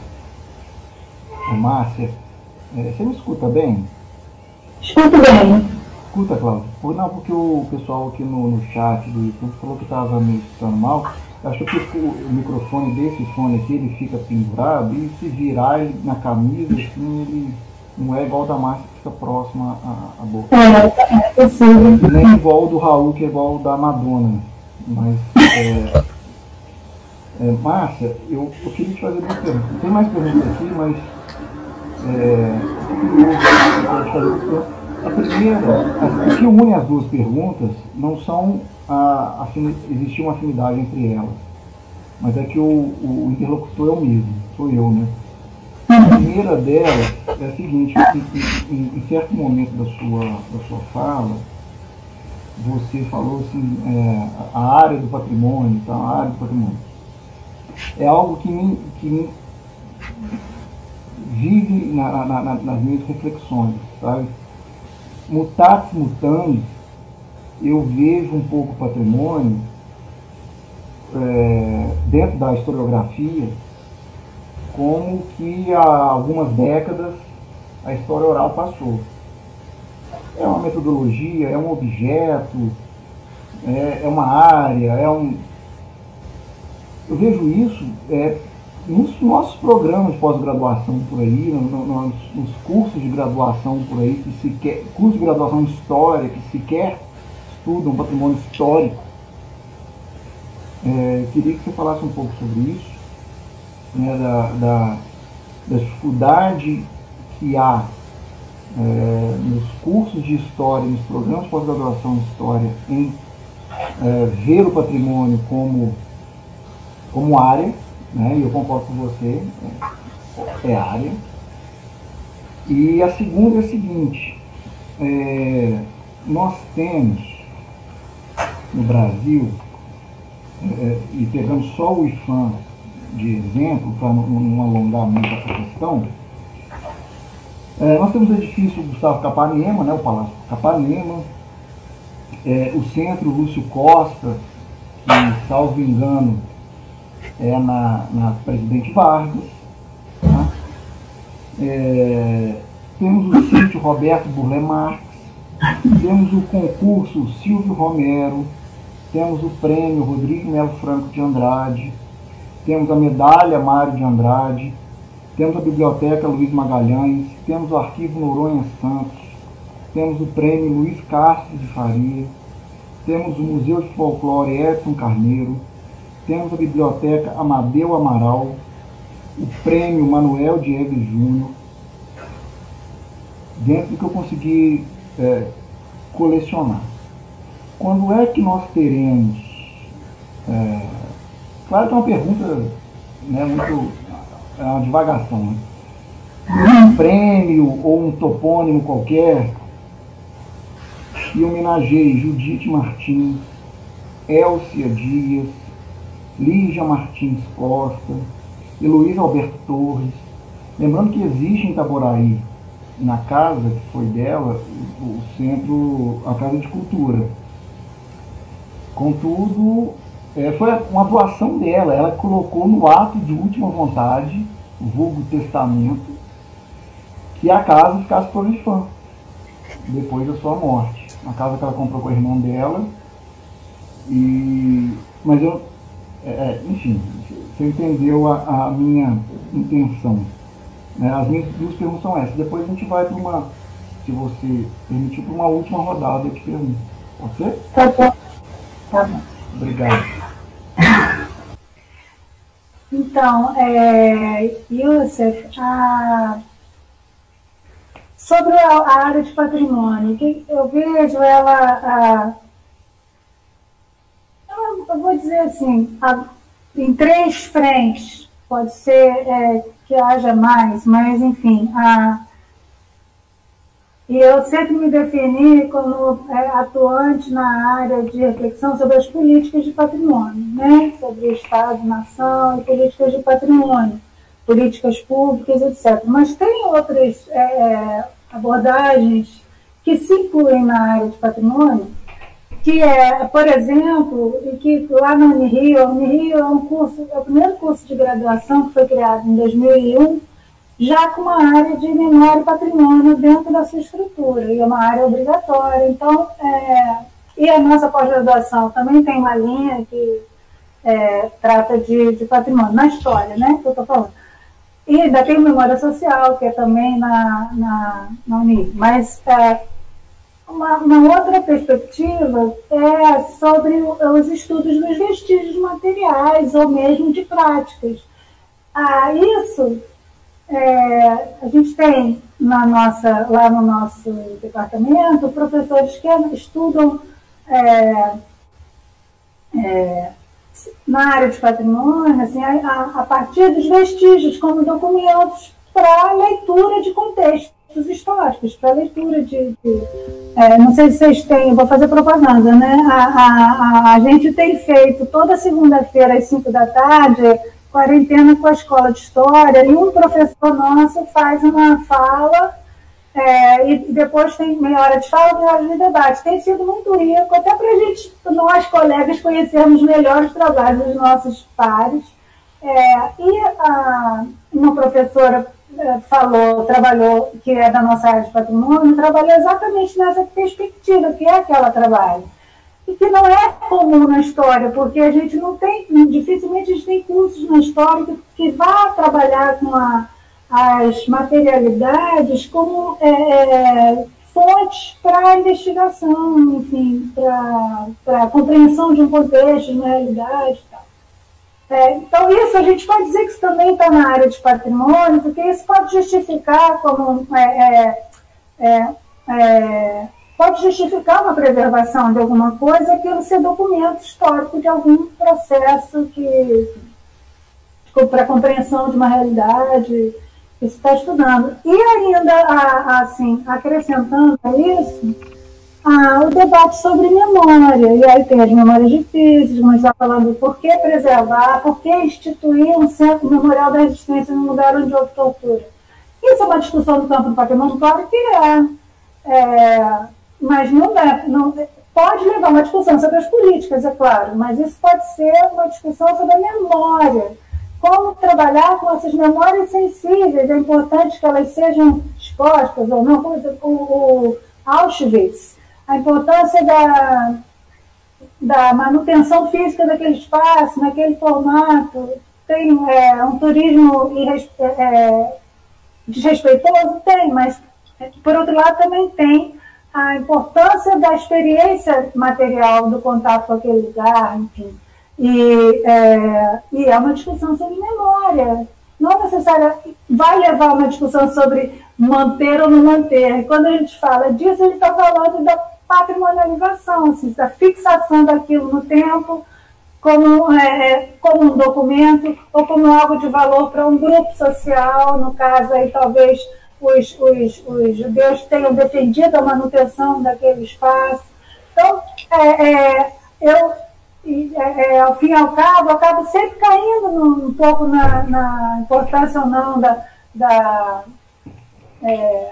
Márcia, você me escuta bem? Escuto bem. Escuta, Cláudia. Não, porque o pessoal aqui no, no chat do YouTube falou que estava me escutando mal. Acho que o, o microfone desse fone aqui, ele fica pendurado, e se virar ele na camisa, assim, ele não é igual da Márcia que fica próxima à, à boca. É, é possível. Nem igual o do Raul, que é igual o da Madonna. Mas, é, é, Márcia, eu, eu queria te fazer duas perguntas. Tem mais perguntas aqui, mas é, eu quero te fazer duas perguntas. A primeira, o que une as duas perguntas não são a, a existe uma afinidade entre elas, mas é que o, o interlocutor é o mesmo, sou eu, né? A primeira delas é a seguinte: em, em, em certo momento da sua, da sua fala, você falou assim, é, a área do patrimônio, tá? A área do patrimônio é algo que me, que me vive na, na, na, nas minhas reflexões, sabe? Mutatis mutandis, eu vejo um pouco o patrimônio é, dentro da historiografia como que há algumas décadas a história oral passou. É uma metodologia, é um objeto, é, é uma área, é um... Eu vejo isso é, nos nossos programas de pós-graduação por aí, no, no, nos, nos cursos de graduação por aí, que sequer, cursos de graduação em História, que sequer estudam patrimônio histórico. É, queria que você falasse um pouco sobre isso, né, da, da, da dificuldade que há é, nos cursos de História, nos programas de pós-graduação em História, em é, ver o patrimônio como, como área, né, e eu concordo com você, é, é área. E a segunda é a seguinte, é, nós temos no Brasil, é, e pegando só o I F A M de exemplo, para não, não alongar muito essa questão, é, nós temos o edifício Gustavo Capanema, né, o Palácio Capanema, é, o Centro Lúcio Costa, que, salvo engano, é na, na Presidente Vargas, tá? É, temos o sítio Roberto Burle Marx, temos o concurso Silvio Romero, temos o prêmio Rodrigo Melo Franco de Andrade, temos a medalha Mário de Andrade, temos a biblioteca Luiz Magalhães, temos o arquivo Noronha Santos, temos o prêmio Luiz Castro de Faria, temos o Museu de Folclore Edson Carneiro, temos a biblioteca Amadeu Amaral, o prêmio Manuel Diegues Júnior, dentro do que eu consegui é, colecionar. Quando é que nós teremos, é, claro que é uma pergunta, né, muito, é uma divagação, né? Um prêmio ou um topônimo qualquer que homenageie Judite Martins, Elcia Dias, Lígia Martins Costa, Heloísa Alberto Torres. Lembrando que existe em Itaboraí, na casa que foi dela, o centro, a Casa de Cultura. Contudo, é, foi uma doação dela, ela colocou no ato de última vontade, vulgo testamento, que a casa ficasse por I F A M, depois da sua morte. Uma casa que ela comprou com o irmão dela, e, mas eu, é, enfim, você entendeu a, a minha intenção. Né? As minhas duas perguntas são essas. Depois a gente vai para uma, se você permitir, para uma última rodada de perguntas. Pode ser? Tá bom. Tá bom. Obrigado. Então, é, Youssef, a, sobre a, a área de patrimônio, que eu vejo ela, a, eu, eu vou dizer assim, a, em três frentes, pode ser é, que haja mais, mas enfim, a, e eu sempre me defini como é, atuante na área de reflexão sobre as políticas de patrimônio, né? Sobre Estado, nação e políticas de patrimônio, políticas públicas, etcétera. Mas tem outras é, abordagens que se incluem na área de patrimônio, que é, por exemplo, e que lá na Unirio, a Unirio é um curso, é o primeiro curso de graduação que foi criado em dois mil e um, já com uma área de memória e patrimônio dentro da sua estrutura, e é uma área obrigatória. Então, é, e a nossa pós-graduação também tem uma linha que é, trata de, de patrimônio, na história, né, que eu estou falando. E ainda tem memória social, que é também na, na, na Unip. Mas é, uma, uma outra perspectiva é sobre os estudos dos vestígios materiais ou mesmo de práticas. Ah, isso, é, a gente tem na nossa, lá no nosso departamento professores que estudam é, é, na área de patrimônio, assim, a, a partir dos vestígios como documentos para leitura de contextos históricos, para leitura de... de é, não sei se vocês têm, vou fazer propaganda, né? A, a, a, a gente tem feito toda segunda-feira às cinco da tarde quarentena com a escola de história, e um professor nosso faz uma fala, é, e depois tem meia hora de fala, meia hora de debate. Tem sido muito rico, até para a gente, nós colegas, conhecermos melhor os trabalhos dos nossos pares. É, e a, uma professora é, falou, trabalhou, que é da nossa área de patrimônio, trabalhou exatamente nessa perspectiva, que é que ela trabalha. E que não é comum na história, porque a gente não tem, dificilmente a gente tem cursos na história que, que vá trabalhar com a, as materialidades como é, é, fontes para a investigação, enfim, para a compreensão de um contexto, de uma realidade e tal. É, então, isso a gente pode dizer que isso também está na área de patrimônio, porque isso pode justificar como... É, é, é, é, pode justificar uma preservação de alguma coisa, aquilo ser documento histórico de algum processo que, para a compreensão de uma realidade que se está estudando. E ainda, assim, acrescentando a isso, a, o debate sobre memória. E aí tem as memórias difíceis, mas está falando por que preservar, por que instituir um centro memorial da resistência num lugar onde houve tortura. Isso é uma discussão do campo do patrimônio, claro que é. é Mas não, é, não pode levar uma discussão sobre as políticas, é claro, mas isso pode ser uma discussão sobre a memória. Como trabalhar com essas memórias sensíveis, é importante que elas sejam expostas ou não. Por exemplo, o, o Auschwitz, a importância da, da manutenção física daquele espaço, naquele formato. Tem é, um turismo irres, é, desrespeitoso? Tem, mas por outro lado também tem a importância da experiência material, do contato com aquele lugar, enfim. E é, e é uma discussão sobre memória. Não necessariamente vai levar a uma discussão sobre manter ou não manter. E quando a gente fala disso, a gente está falando da patrimonialização, assim, da fixação daquilo no tempo, como, é, como um documento ou como algo de valor para um grupo social. No caso, aí talvez Os, os, os judeus tenham defendido a manutenção daquele espaço. Então, é, é, eu, é, é, ao fim e ao cabo, eu acabo sempre caindo num, um pouco na, na importância ou não da, da, é,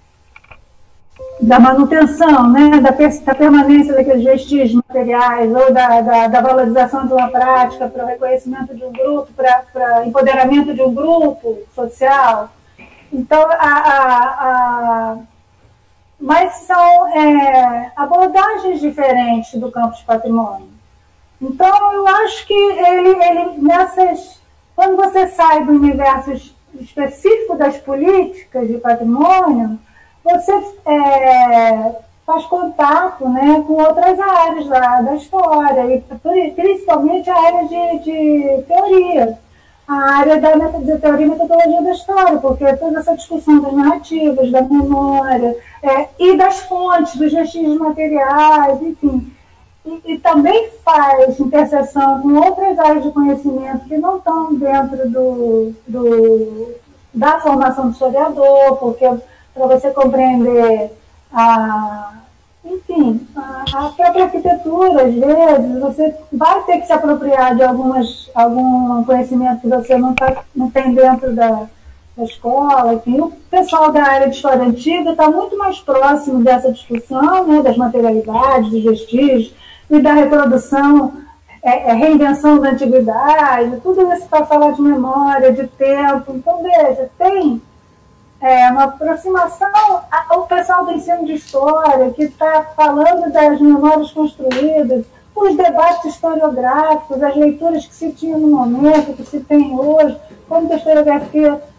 da manutenção, né, da, da permanência daqueles vestígios materiais, ou da, da, da valorização de uma prática para o reconhecimento de um grupo, para o empoderamento de um grupo social. Então, a, a, a, mas são é, abordagens diferentes do campo de patrimônio. Então, eu acho que ele, ele nessas, quando você sai do universo específico das políticas de patrimônio, você é, faz contato, né, com outras áreas da, da história, e principalmente a área de, de teoria. A área da teoria e metodologia da história, porque toda essa discussão das narrativas, da memória, é, e das fontes, dos vestígios materiais, enfim. E, e também faz interseção com outras áreas de conhecimento que não estão dentro do, do, da formação do historiador, porque para você compreender a... Enfim, a, a própria arquitetura, às vezes, você vai ter que se apropriar de algumas, algum conhecimento que você não, tá, não tem dentro da, da escola. Enfim, o pessoal da área de história antiga está muito mais próximo dessa discussão, né, das materialidades, dos vestígios e da reprodução, é, é, reinvenção da antiguidade, tudo isso para falar de memória, de tempo. Então, veja, tem... É uma aproximação ao pessoal do ensino de história, que está falando das memórias construídas, os debates historiográficos, as leituras que se tinha no momento, que se tem hoje, como que a historiografia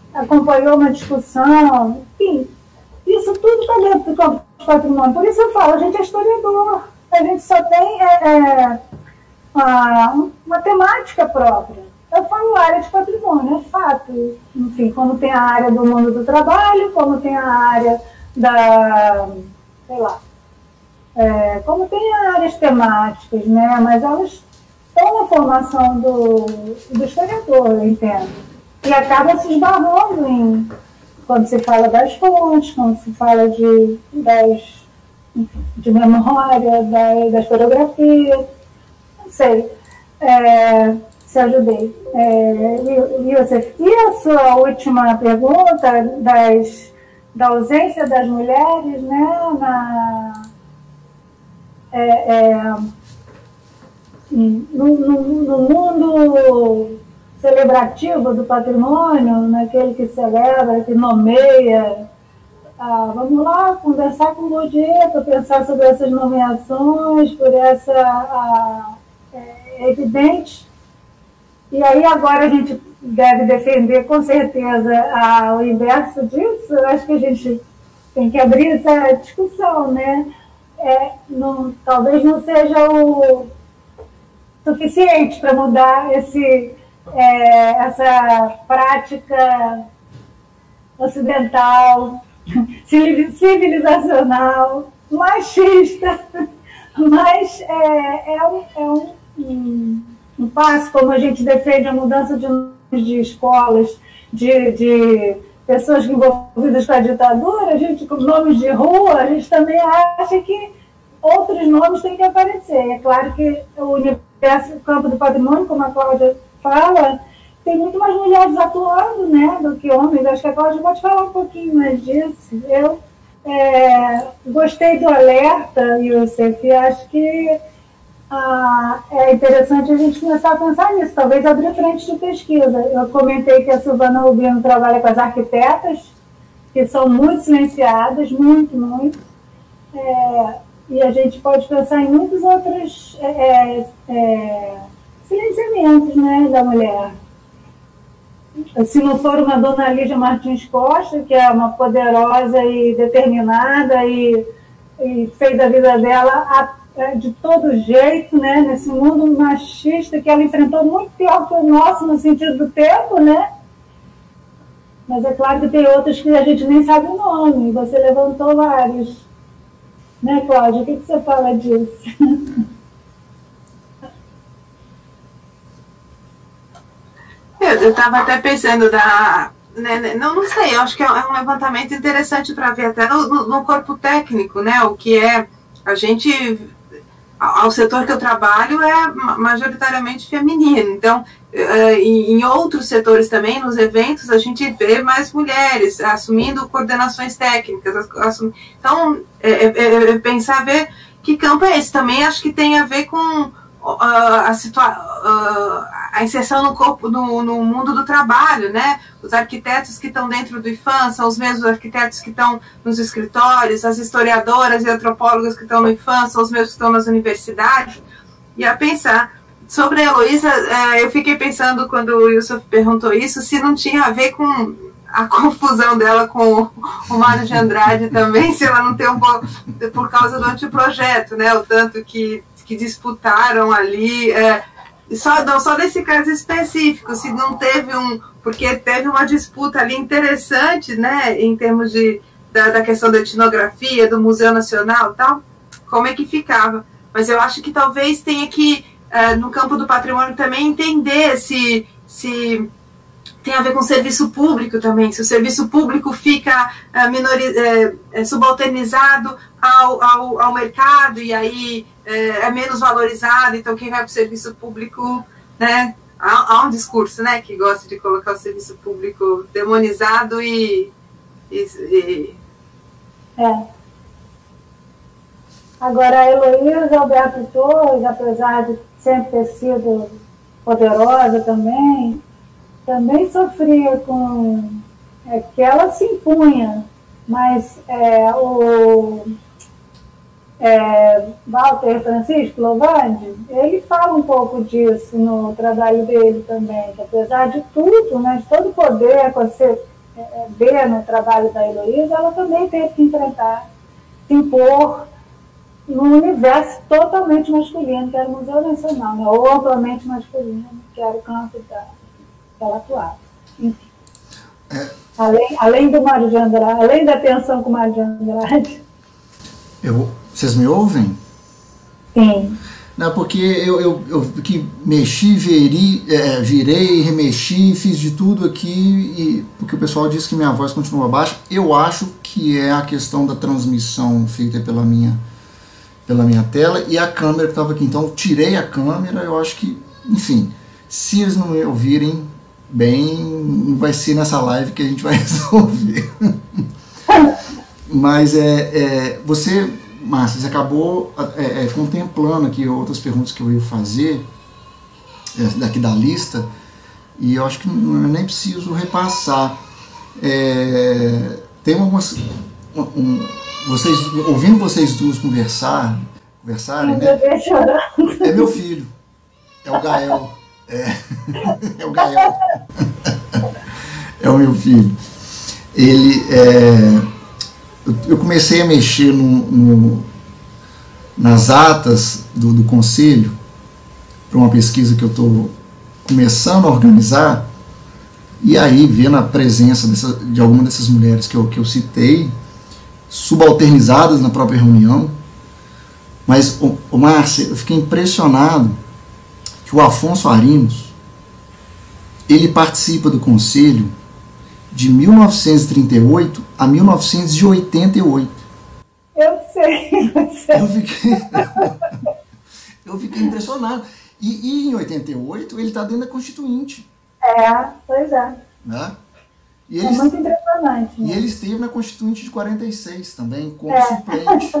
acompanhou uma discussão, enfim, isso tudo está dentro do campo de patrimônio. Por isso eu falo, a gente é historiador, a gente só tem é, é, uma, uma temática própria. Eu falo área de patrimônio, é fato. Enfim, como tem a área do mundo do trabalho, como tem a área da, sei lá, é, como tem áreas temáticas, né? Mas elas estão na formação do, do historiador, eu entendo. E acabam se esbarrando em, quando se fala das fontes, quando se fala de, das, de memória, da, da historiografia, não sei. É, se ajudei. É, Youssef, e a sua última pergunta das, da ausência das mulheres, né, na, é, é, no, no, no mundo celebrativo do patrimônio, naquele que celebra, que nomeia. Ah, vamos lá conversar com o Bourdieu para pensar sobre essas nomeações, por essa ah, é, evidente. E aí agora a gente deve defender com certeza ah, o inverso disso. Eu acho que a gente tem que abrir essa discussão, né? É, não, talvez não seja o suficiente para mudar esse, é, essa prática ocidental, civilizacional, machista, mas é, é um, é um, um, um passo, como a gente defende a mudança de, de escolas, de, de pessoas envolvidas com a ditadura, a gente, com nomes de rua, a gente também acha que outros nomes têm que aparecer. É claro que o universo, o campo do patrimônio, como a Cláudia fala, tem muito mais mulheres atuando, né, do que homens. Acho que a Cláudia pode falar um pouquinho mais disso. Eu é, gostei do alerta, Youssef, e acho que ah, é interessante a gente começar a pensar nisso, talvez abrir frente de pesquisa. Eu comentei que a Silvana Rubino trabalha com as arquitetas, que são muito silenciadas, muito, muito. É, e a gente pode pensar em muitos outros é, é, silenciamentos, né, da mulher. Se não for uma Dona Lígia Martins Costa, que é uma poderosa e determinada e, e fez a vida dela a, de todo jeito, né, nesse mundo machista que ela enfrentou muito pior que o nosso no sentido do tempo, né? Mas é claro que tem outros que a gente nem sabe o nome. Você levantou vários. Né, Cláudia? O que você fala disso? Eu estava até pensando da... Né, não, não sei, eu acho que é um levantamento interessante para ver até no, no corpo técnico, né? O que é... A gente... O setor que eu trabalho é majoritariamente feminino. Então, em outros setores também, nos eventos, a gente vê mais mulheres assumindo coordenações técnicas. Assum... Então, é, é, é pensar, ver que campo é esse. Também acho que tem a ver com uh, a, situa uh, a inserção no, corpo, no, no mundo do trabalho, né? Os arquitetos que estão dentro do I F A M são os mesmos arquitetos que estão nos escritórios, as historiadoras e antropólogas que estão no I F A M são os mesmos que estão nas universidades. E a pensar... Sobre a Heloísa, eu fiquei pensando, quando o Youssef perguntou isso, se não tinha a ver com a confusão dela com o Mário de Andrade também, se ela não tem um pouco, por causa do anteprojeto, né? O tanto que, que disputaram ali, é, só, não só nesse caso específico, se não teve um... Porque teve uma disputa ali interessante, né? Em termos de, da, da questão da etnografia, do Museu Nacional e tal, como é que ficava. Mas eu acho que talvez tenha que... Uh, no campo do patrimônio também entender se, se tem a ver com o serviço público também, se o serviço público fica uh, minori, uh, subalternizado ao, ao, ao mercado e aí uh, é menos valorizado, então quem vai para o serviço público, né, há, há um discurso, né, que gosta de colocar o serviço público demonizado e... e, e... É. Agora, a Heloísa Alberto Torres, apesar de sempre ter sido poderosa também, também sofria com... É, que ela se impunha, mas é, o é, Walter Francisco Lovandi, ele fala um pouco disso no trabalho dele também, que apesar de tudo, né, de todo o poder é, vê no trabalho da Heloísa, ela também teve que enfrentar, se impor num universo totalmente masculino, que era o Museu Nacional, né? Ou amplamente masculino, que era o campo da, que ela atuava. Enfim. É. Além, além do Mário de Andrade, além da tensão com o Mário de Andrade. Eu, vocês me ouvem? Sim. Não, porque eu, eu, eu que mexi, veri, é, virei, remexi, fiz de tudo aqui, e, porque o pessoal disse que minha voz continua baixa. Eu acho que é a questão da transmissão feita pela minha, pela minha tela e a câmera que estava aqui. Então eu tirei a câmera, eu acho que, enfim, se eles não me ouvirem bem, vai ser nessa live que a gente vai resolver. Mas é, é você... Márcia, você acabou é, é, contemplando aqui outras perguntas que eu ia fazer é, daqui da lista, e eu acho que não, eu nem preciso repassar. É, tem algumas... Um, vocês, ouvindo vocês duas conversar, conversarem, né? É meu filho, é o Gael. É, é o Gael. É o meu filho. Ele é... Eu comecei a mexer no, no, nas atas do, do conselho para uma pesquisa que eu estou começando a organizar, e aí vendo a presença dessa, de alguma dessas mulheres que eu, que eu citei, subalternizadas na própria reunião. Mas, o, o Márcia, eu fiquei impressionado que o Afonso Arinos, ele participa do conselho de mil novecentos e trinta e oito a mil novecentos e oitenta e oito. Eu sei, você. Eu fiquei, eu fiquei impressionado. E, e em oitenta e oito ele está dentro da Constituinte. É, pois é. Né? E é ele, muito impressionante. E né? ele esteve na Constituinte de quarenta e seis também, como é. suplente.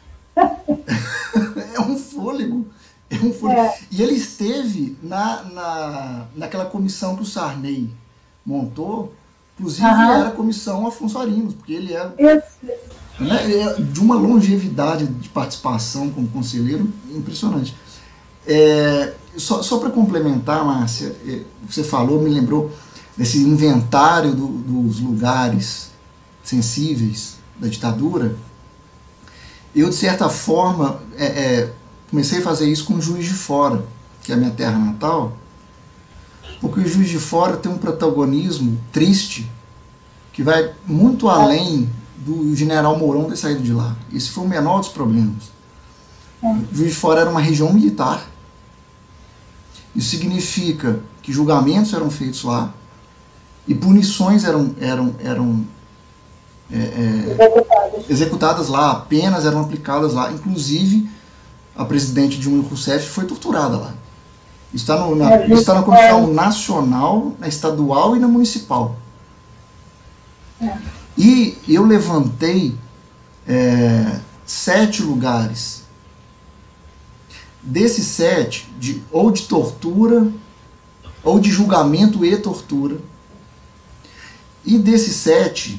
É um fôlego. É um fôlego. É. E ele esteve na, na, naquela comissão que o Sarney montou. Inclusive, uhum. era a comissão Afonso Arinos, porque ele é, né, é de uma longevidade de participação como conselheiro impressionante. É, só só para complementar, Márcia, é, você falou, me lembrou desse inventário do, dos lugares sensíveis da ditadura. Eu, de certa forma, é, é, comecei a fazer isso com o Juiz de Fora, que é a minha terra natal, porque o Juiz de Fora tem um protagonismo triste que vai muito além do general Mourão ter saído de lá. Esse foi o menor dos problemas. O Juiz de Fora era uma região militar. Isso significa que julgamentos eram feitos lá e punições eram, eram, eram é, é, executadas lá, penas eram aplicadas lá. Inclusive, a presidente Dilma Rousseff foi torturada lá. Está, no, na, é, está na Comissão Nacional, na Estadual e na Municipal. É. E eu levantei é, sete lugares. Desses sete, de, ou de tortura, ou de julgamento e tortura. E desses sete,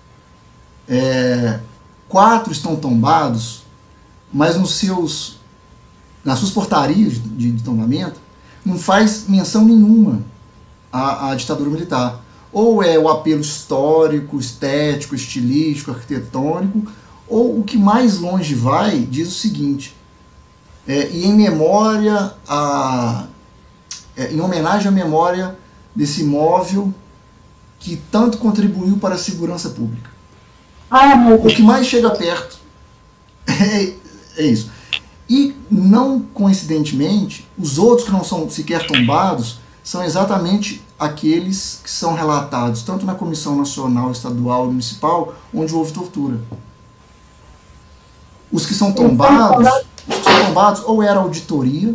é, quatro estão tombados, mas nos seus, nas suas portarias de, de tombamento, não faz menção nenhuma à, à ditadura militar. Ou é o apelo histórico, estético, estilístico, arquitetônico, ou o que mais longe vai diz o seguinte, é, e em memória, a, é, em homenagem à memória desse imóvel que tanto contribuiu para a segurança pública. Ah, meu Deus. O que mais chega perto é, é isso. E, não coincidentemente, os outros que não são sequer tombados são exatamente aqueles que são relatados tanto na Comissão Nacional, Estadual e Municipal, onde houve tortura. Os que são tombados, os que são tombados ou era auditoria,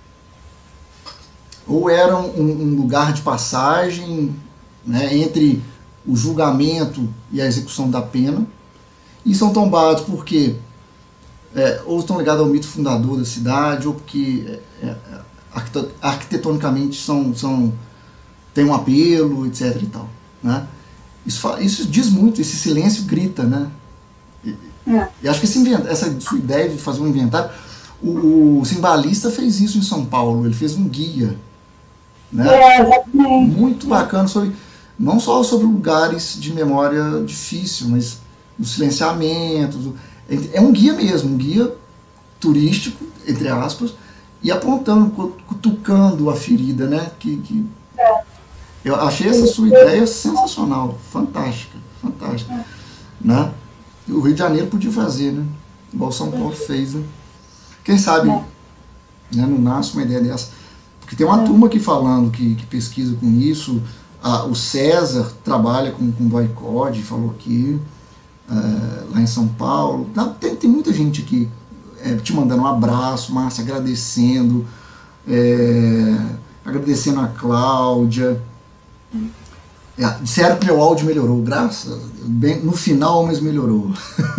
ou era um, um lugar de passagem, né, entre o julgamento e a execução da pena, e são tombados porque É, ou estão ligados ao mito fundador da cidade, ou porque é, é, arquitetonicamente são, são, tem um apelo, etc e tal, né? Isso, isso diz muito, esse silêncio grita, né? E, é. e acho que esse invent, essa sua ideia de fazer um inventário, o, o Simbalista fez isso em São Paulo, ele fez um guia, né? É, exatamente. Muito bacana sobre não só sobre lugares de memória difícil, mas do silenciamento, do, é um guia mesmo, um guia turístico, entre aspas, e apontando, cutucando a ferida, né? Que, que eu achei essa sua ideia sensacional, fantástica, fantástica, né? O Rio de Janeiro podia fazer, né? Igual São Paulo fez, né? Quem sabe, né, não nasce uma ideia dessa, porque tem uma turma aqui falando que, que pesquisa com isso. Ah, o César trabalha com, com boicote, falou aqui, uh, lá em São Paulo. Tem, tem muita gente aqui é, te mandando um abraço, Márcia, agradecendo, é, agradecendo a Cláudia. É, disseram que meu áudio melhorou, graças a Deus. Bem, no final, mas melhorou.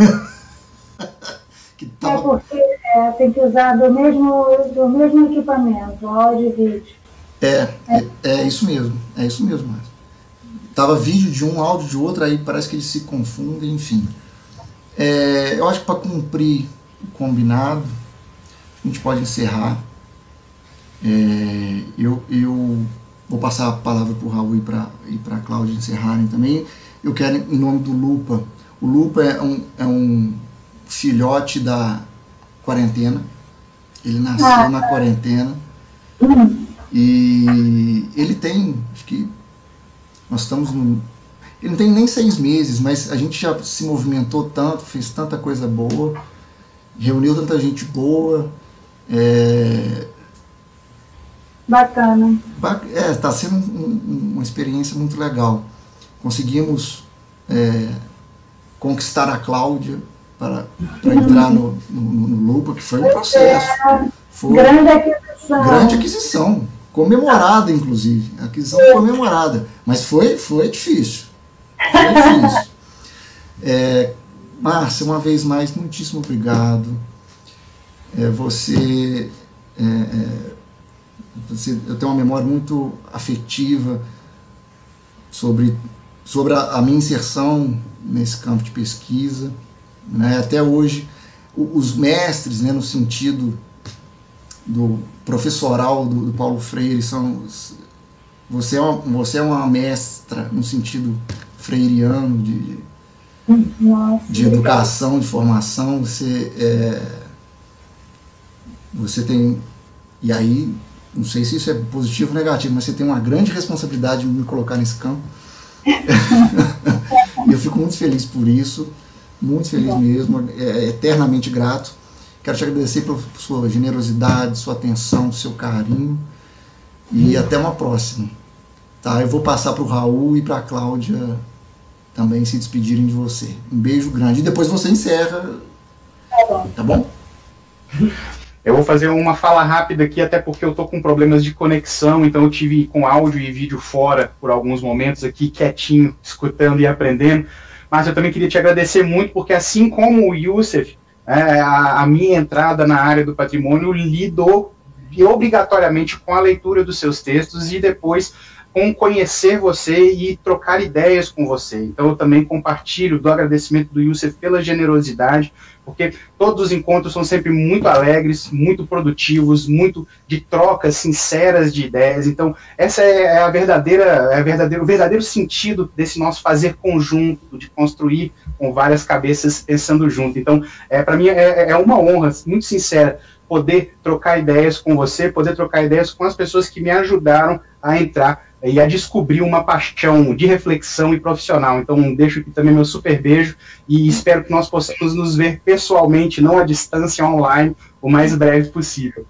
que tava... É porque é, tem que usar do mesmo, do mesmo equipamento, áudio e vídeo. É, é, é isso mesmo, é isso mesmo. Mas tava vídeo de um, áudio de outro, aí parece que eles se confundem, enfim. É, eu acho que para cumprir o combinado, a gente pode encerrar. É, eu, eu vou passar a palavra para o Raul e para e para a Cláudia encerrarem também. Eu quero, em nome do Lupa, o Lupa é um, é um filhote da quarentena, ele nasceu ah, na quarentena, hum. E ele tem, acho que nós estamos no, ele não tem nem seis meses, mas a gente já se movimentou tanto, fez tanta coisa boa, reuniu tanta gente boa. É, bacana. É, está sendo um, uma experiência muito legal. Conseguimos é, conquistar a Cláudia para, para entrar no, no, no Lupa, que foi um processo. Foi grande aquisição. Grande aquisição. Comemorada, inclusive. Aquisição comemorada. Mas foi, foi difícil. Foi difícil. É, Márcia, uma vez mais, muitíssimo obrigado. É, você, é, é, você... Eu tenho uma memória muito afetiva sobre, sobre a, a minha inserção nesse campo de pesquisa. Né? Até hoje, os mestres, né, no sentido do professoral do, do Paulo Freire, são, você, é uma, você é uma mestra no sentido freiriano de, Nossa, de educação, de formação. Você, é, você tem, e aí, não sei se isso é positivo ou negativo, mas você tem uma grande responsabilidade de me colocar nesse campo. Eu fico muito feliz por isso, muito feliz mesmo, é, eternamente grato. Quero te agradecer por sua generosidade, sua atenção, seu carinho. E até uma próxima. Tá? Eu vou passar para o Raul e para a Cláudia também se despedirem de você. Um beijo grande. E depois você encerra. Tá bom? Eu vou fazer uma fala rápida aqui, até porque eu tô com problemas de conexão, então eu tive com áudio e vídeo fora por alguns momentos aqui, quietinho, escutando e aprendendo. Mas eu também queria te agradecer muito, porque assim como o Youssef, É, a, a minha entrada na área do patrimônio lidou obrigatoriamente com a leitura dos seus textos e depois com conhecer você e trocar ideias com você. Então eu também compartilho do agradecimento do Youssef pela generosidade, porque todos os encontros são sempre muito alegres, muito produtivos, muito de trocas sinceras de ideias. Então essa é a verdadeira, é a verdadeiro, o verdadeiro sentido desse nosso fazer conjunto, de construir com várias cabeças pensando junto. Então é, para mim é, é uma honra muito sincera poder trocar ideias com você, poder trocar ideias com as pessoas que me ajudaram a entrar e a descobrir uma paixão de reflexão e profissional. Então deixo aqui também meu super beijo e espero que nós possamos nos ver pessoalmente, não à distância, online, o mais breve possível.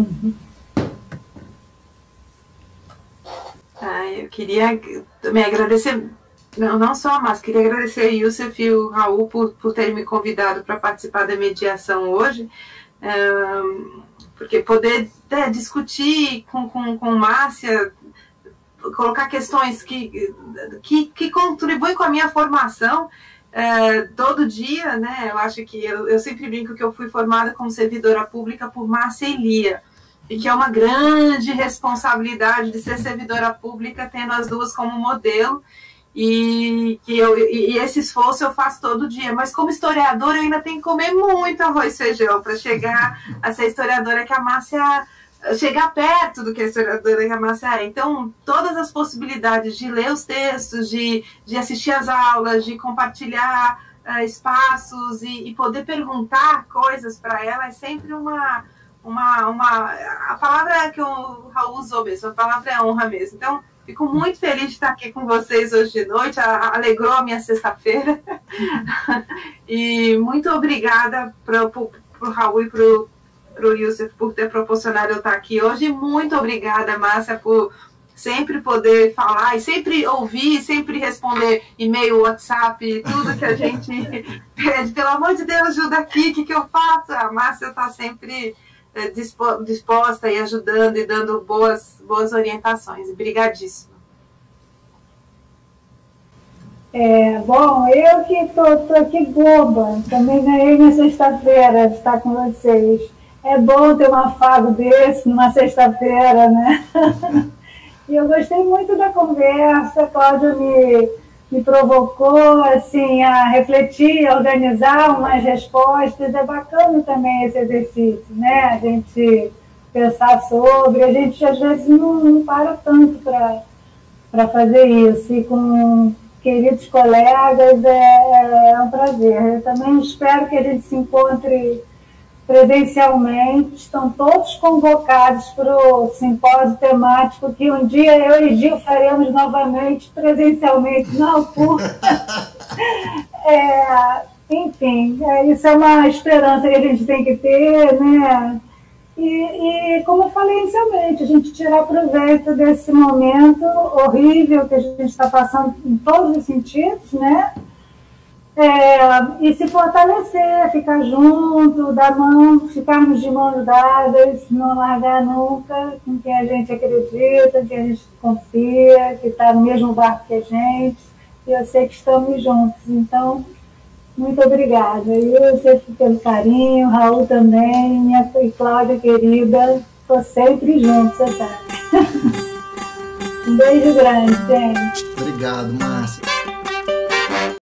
Ah, eu queria também agradecer, não, não só a Márcia, queria agradecer a Youssef e o Raul por, por terem me convidado para participar da mediação hoje, um, porque poder né, discutir com, com, com Márcia, colocar questões que, que, que contribuem com a minha formação é, todo dia, né? Eu acho que eu, eu sempre brinco que eu fui formada como servidora pública por Márcia Elia, e que é uma grande responsabilidade de ser servidora pública tendo as duas como modelo, e, que eu, e, e esse esforço eu faço todo dia, mas como historiadora eu ainda tenho que comer muito arroz e feijão para chegar a ser historiadora que a Márcia chegar perto do que a historiadora e a Márcia é. Então, todas as possibilidades de ler os textos, de, de assistir às aulas, de compartilhar uh, espaços e, e poder perguntar coisas para ela é sempre uma, uma, uma... A palavra que o Raul usou mesmo, a palavra é honra mesmo. Então, fico muito feliz de estar aqui com vocês hoje de noite, a, alegrou a minha sexta-feira. E muito obrigada para o Raul e para o para o Youssef por ter proporcionado eu estar aqui hoje. Muito obrigada, Márcia, por sempre poder falar e sempre ouvir, sempre responder e-mail, WhatsApp, tudo que a gente pede. Pelo amor de Deus, ajuda aqui, o que, que eu faço? A Márcia está sempre é, disposta e ajudando e dando boas, boas orientações. Obrigadíssima. É, bom, eu que estou aqui boba, também ganhei na sexta-feira de estar com vocês. É bom ter um afago desse numa sexta-feira, né? E eu gostei muito da conversa, a Cláudia me, me provocou assim, a refletir, a organizar umas respostas. É bacana também esse exercício, né? A gente pensar sobre, a gente às vezes não, não para tanto para fazer isso. E com queridos colegas é, é um prazer. Eu também espero que a gente se encontre presencialmente, estão todos convocados para o simpósio temático que um dia eu e Gil faremos novamente presencialmente na Alcur. É, enfim, é, isso é uma esperança que a gente tem que ter, né? E, e como eu falei inicialmente, a gente tirar proveito desse momento horrível que a gente está passando em todos os sentidos, né? É, e se fortalecer, ficar junto, dar mão, ficarmos de mãos dadas, não largar nunca com quem a gente acredita, quem a gente confia, que está no mesmo barco que a gente, e eu sei que estamos juntos. Então, muito obrigada. Eu pelo carinho, Raul também, minha e Cláudia querida, estou sempre junto, você sabe. Um beijo grande, gente. Obrigado, Márcia.